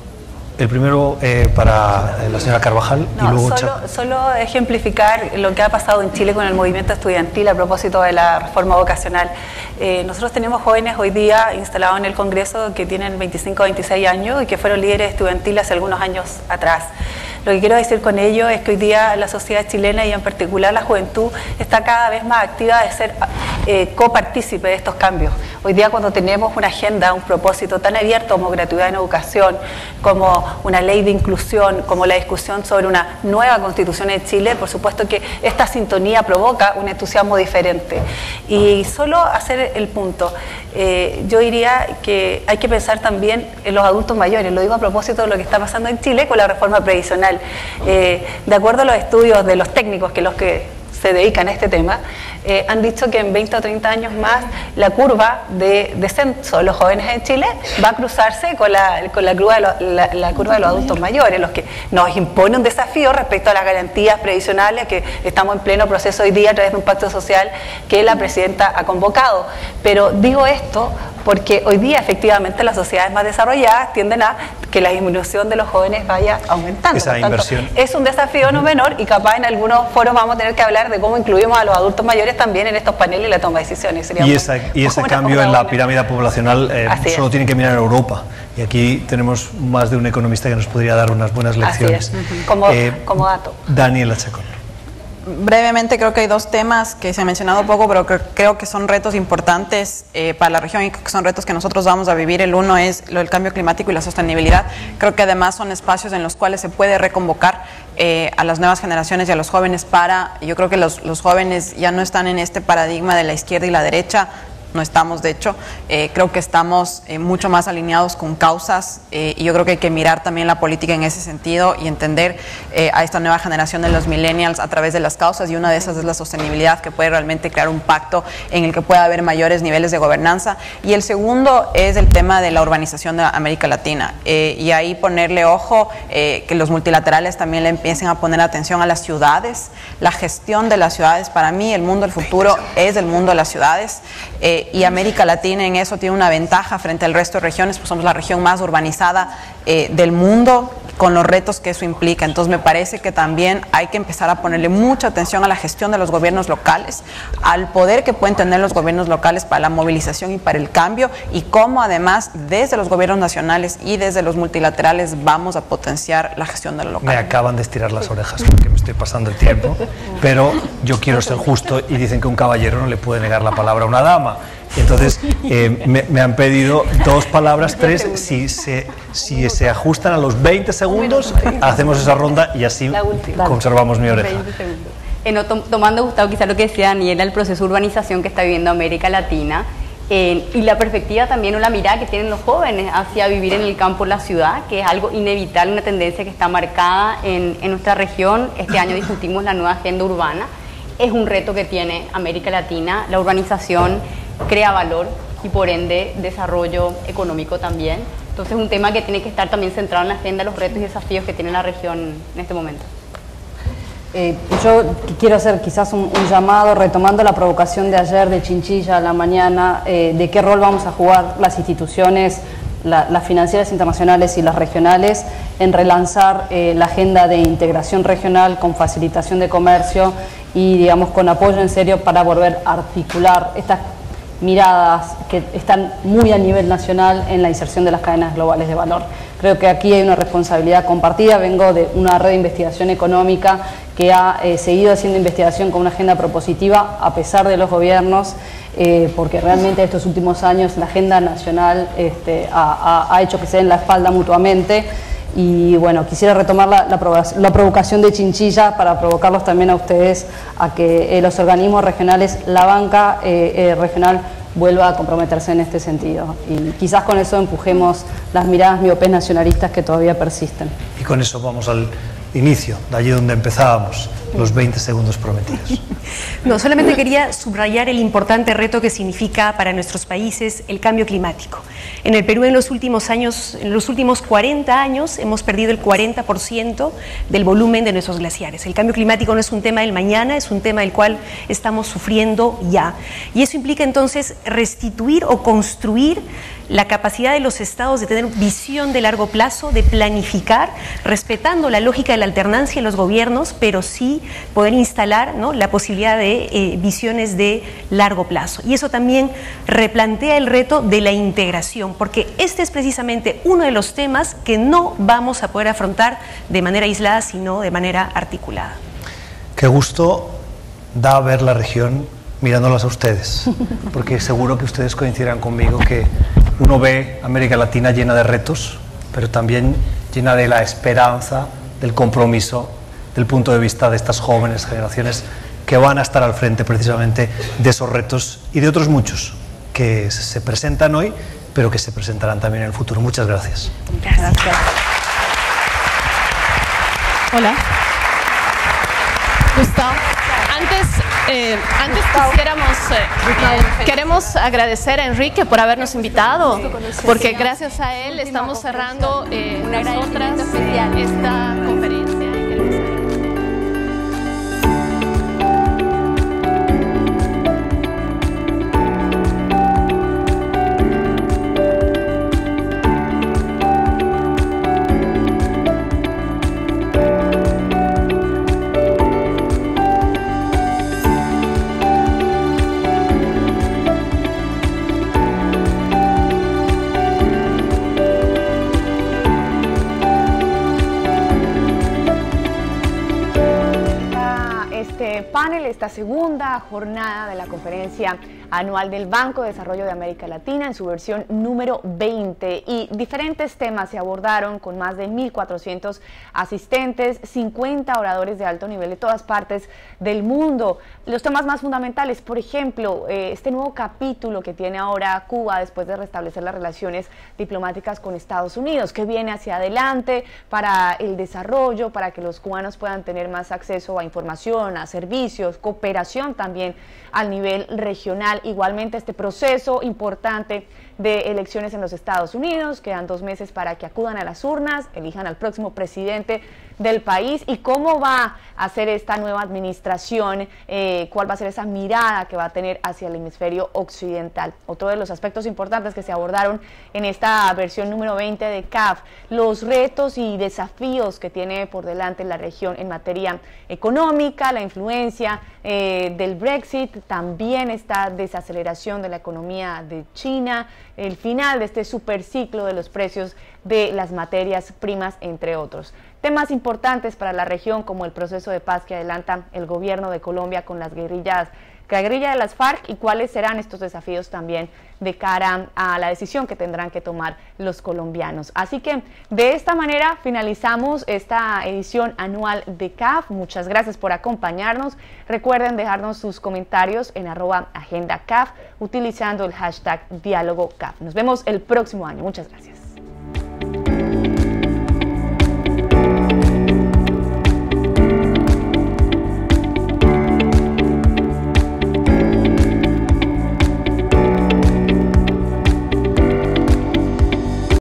C: El primero eh, para la señora Carvajal
G: no,
C: y luego...
G: Solo, solo ejemplificar lo que ha pasado en Chile con el movimiento estudiantil a propósito de la reforma vocacional. Eh, nosotros tenemos jóvenes hoy día instalados en el Congreso que tienen veinticinco o veintiséis años y que fueron líderes estudiantiles hace algunos años atrás. Lo que quiero decir con ello es que hoy día la sociedad chilena y en particular la juventud está cada vez más activa de ser eh, copartícipe de estos cambios. Hoy día cuando tenemos una agenda, un propósito tan abierto como gratuidad en educación, como una ley de inclusión, como la discusión sobre una nueva constitución en Chile, por supuesto que esta sintonía provoca un entusiasmo diferente. Y solo hacer el punto, eh, yo diría que hay que pensar también en los adultos mayores, lo digo a propósito de lo que está pasando en Chile con la reforma previsional. Eh, de acuerdo a los estudios de los técnicos, que los que se dedican a este tema, eh, han dicho que en veinte o treinta años más la curva de descenso de los jóvenes en Chile va a cruzarse con la, con la, curva, de lo, la, la curva de los adultos mayores, los que nos impone un desafío respecto a las garantías previsionales que estamos en pleno proceso hoy día a través de un pacto social que la presidenta ha convocado. Pero digo esto porque hoy día efectivamente las sociedades más desarrolladas tienden a que la disminución de los jóvenes vaya aumentando.
C: Esa
G: tanto,
C: inversión.
G: Es un desafío no menor y capaz en algunos foros vamos a tener que hablar de cómo incluimos a los adultos mayores también en estos paneles y la toma de decisiones. Sería
C: y,
G: un,
C: esa, y ese cambio en la buena. pirámide poblacional eh, solo tienen que mirar a Europa. Y aquí tenemos más de un economista que nos podría dar unas buenas lecciones.
G: Así es. Uh-huh. como, eh, como dato.
C: Daniela Chacón.
H: Brevemente, creo que hay dos temas que se han mencionado poco, pero que creo que son retos importantes eh, para la región y que son retos que nosotros vamos a vivir. El uno es lo del cambio climático y la sostenibilidad. Creo que además son espacios en los cuales se puede reconvocar eh, a las nuevas generaciones y a los jóvenes para, yo creo que los, los jóvenes ya no están en este paradigma de la izquierda y la derecha. No estamos, de hecho, eh, creo que estamos eh, mucho más alineados con causas eh, y yo creo que hay que mirar también la política en ese sentido y entender eh, a esta nueva generación de los millennials a través de las causas, y una de esas es la sostenibilidad, que puede realmente crear un pacto en el que pueda haber mayores niveles de gobernanza. Y el segundo es el tema de la urbanización de América Latina eh, y ahí ponerle ojo, eh, que los multilaterales también le empiecen a poner atención a las ciudades, la gestión de las ciudades. Para mí el mundo del futuro es el mundo de las ciudades. Eh, y América Latina en eso tiene una ventaja frente al resto de regiones, pues somos la región más urbanizada eh, del mundo, con los retos que eso implica. Entonces me parece que también hay que empezar a ponerle mucha atención a la gestión de los gobiernos locales, al poder que pueden tener los gobiernos locales para la movilización y para el cambio, y cómo además desde los gobiernos nacionales y desde los multilaterales vamos a potenciar la gestión de lo local.
C: Me acaban de estirar las orejas porque me estoy pasando el tiempo, pero yo quiero ser justo y dicen que un caballero no le puede negar la palabra a una dama. Entonces eh, me, me han pedido dos palabras, tres, si se, si se ajustan a los veinte segundos, hacemos esa ronda y así conservamos mi oreja.
F: Eh, no, to tomando, Gustavo, quizá lo que decía Daniela, el proceso de urbanización que está viviendo América Latina eh, y la perspectiva también o la mirada que tienen los jóvenes hacia vivir en el campo, en la ciudad, que es algo inevitable, una tendencia que está marcada en, en nuestra región. Este año discutimos la nueva agenda urbana. Es un reto que tiene América Latina. La urbanización crea valor y por ende desarrollo económico también. Entonces es un tema que tiene que estar también centrado en la agenda, los retos y desafíos que tiene la región en este momento.
I: Eh, yo quiero hacer quizás un, un llamado, retomando la provocación de ayer de Chinchilla a la mañana, eh, de qué rol vamos a jugar las instituciones, la, las financieras internacionales y las regionales en relanzar eh, la agenda de integración regional con facilitación de comercio y, digamos, con apoyo en serio para volver a articular estas miradas que están muy a nivel nacional en la inserción de las cadenas globales de valor. Creo que aquí hay una responsabilidad compartida. Vengo de una red de investigación económica que ha eh, seguido haciendo investigación con una agenda propositiva a pesar de los gobiernos, eh, porque realmente estos últimos años la agenda nacional este, ha, ha, ha hecho que se den la espalda mutuamente. Y bueno, quisiera retomar la, la, provocación, la provocación de Chinchilla para provocarlos también a ustedes a que eh, los organismos regionales, la banca eh, eh, regional vuelva a comprometerse en este sentido. Y quizás con eso empujemos las miradas miopes nacionalistas que todavía persisten.
C: Y con eso vamos al inicio, de allí donde empezábamos, los veinte segundos prometidos.
D: No, solamente quería subrayar el importante reto que significa para nuestros países el cambio climático. En el Perú en los últimos años, en los últimos cuarenta años hemos perdido el cuarenta por ciento del volumen de nuestros glaciares. El cambio climático no es un tema del mañana, es un tema del cual estamos sufriendo ya. Y eso implica entonces restituir o construir la capacidad de los estados de tener visión de largo plazo, de planificar, respetando la lógica de la alternancia en los gobiernos, pero sí poder instalar, ¿no?, la posibilidad de eh, visiones de largo plazo. Y eso también replantea el reto de la integración, porque este es precisamente uno de los temas que no vamos a poder afrontar de manera aislada, sino de manera articulada.
C: Qué gusto da ver la región mirándolas a ustedes, porque seguro que ustedes coincidirán conmigo que uno ve América Latina llena de retos, pero también llena de la esperanza, del compromiso, del punto de vista de estas jóvenes generaciones que van a estar al frente precisamente de esos retos y de otros muchos que se presentan hoy, pero que se presentarán también en el futuro. Muchas gracias.
D: Gracias.
J: Hola. Gustavo. Antes, eh, antes quisiéramos, eh, eh, queremos agradecer a Enrique por habernos invitado, porque gracias a él estamos cerrando eh, nosotras esta conferencia.
A: Panel, esta segunda jornada de la conferencia anual del Banco de Desarrollo de América Latina en su versión número veinte, y diferentes temas se abordaron con más de mil cuatrocientos asistentes, cincuenta oradores de alto nivel de todas partes del mundo. Los temas más fundamentales, por ejemplo, eh, este nuevo capítulo que tiene ahora Cuba después de restablecer las relaciones diplomáticas con Estados Unidos, que viene hacia adelante para el desarrollo, para que los cubanos puedan tener más acceso a información, a servicios, cooperación también al nivel regional. Igualmente este proceso importante de elecciones en los Estados Unidos, quedan dos meses para que acudan a las urnas, elijan al próximo presidente del país, y cómo va a ser esta nueva administración, eh, cuál va a ser esa mirada que va a tener hacia el hemisferio occidental. Otro de los aspectos importantes que se abordaron en esta versión número veinte de C A F, los retos y desafíos que tiene por delante la región en materia económica, la influencia eh, del Brexit, también esta desaceleración de la economía de China, el final de este superciclo de los precios de las materias primas, entre otros. Temas importantes para la región como el proceso de paz que adelanta el gobierno de Colombia con las guerrillas, la guerrilla de las FARC, y cuáles serán estos desafíos también de cara a la decisión que tendrán que tomar los colombianos. Así que de esta manera finalizamos esta edición anual de C A F. Muchas gracias por acompañarnos. Recuerden dejarnos sus comentarios en arroba agenda C A F utilizando el hashtag diálogo C A F. Nos vemos el próximo año. Muchas gracias.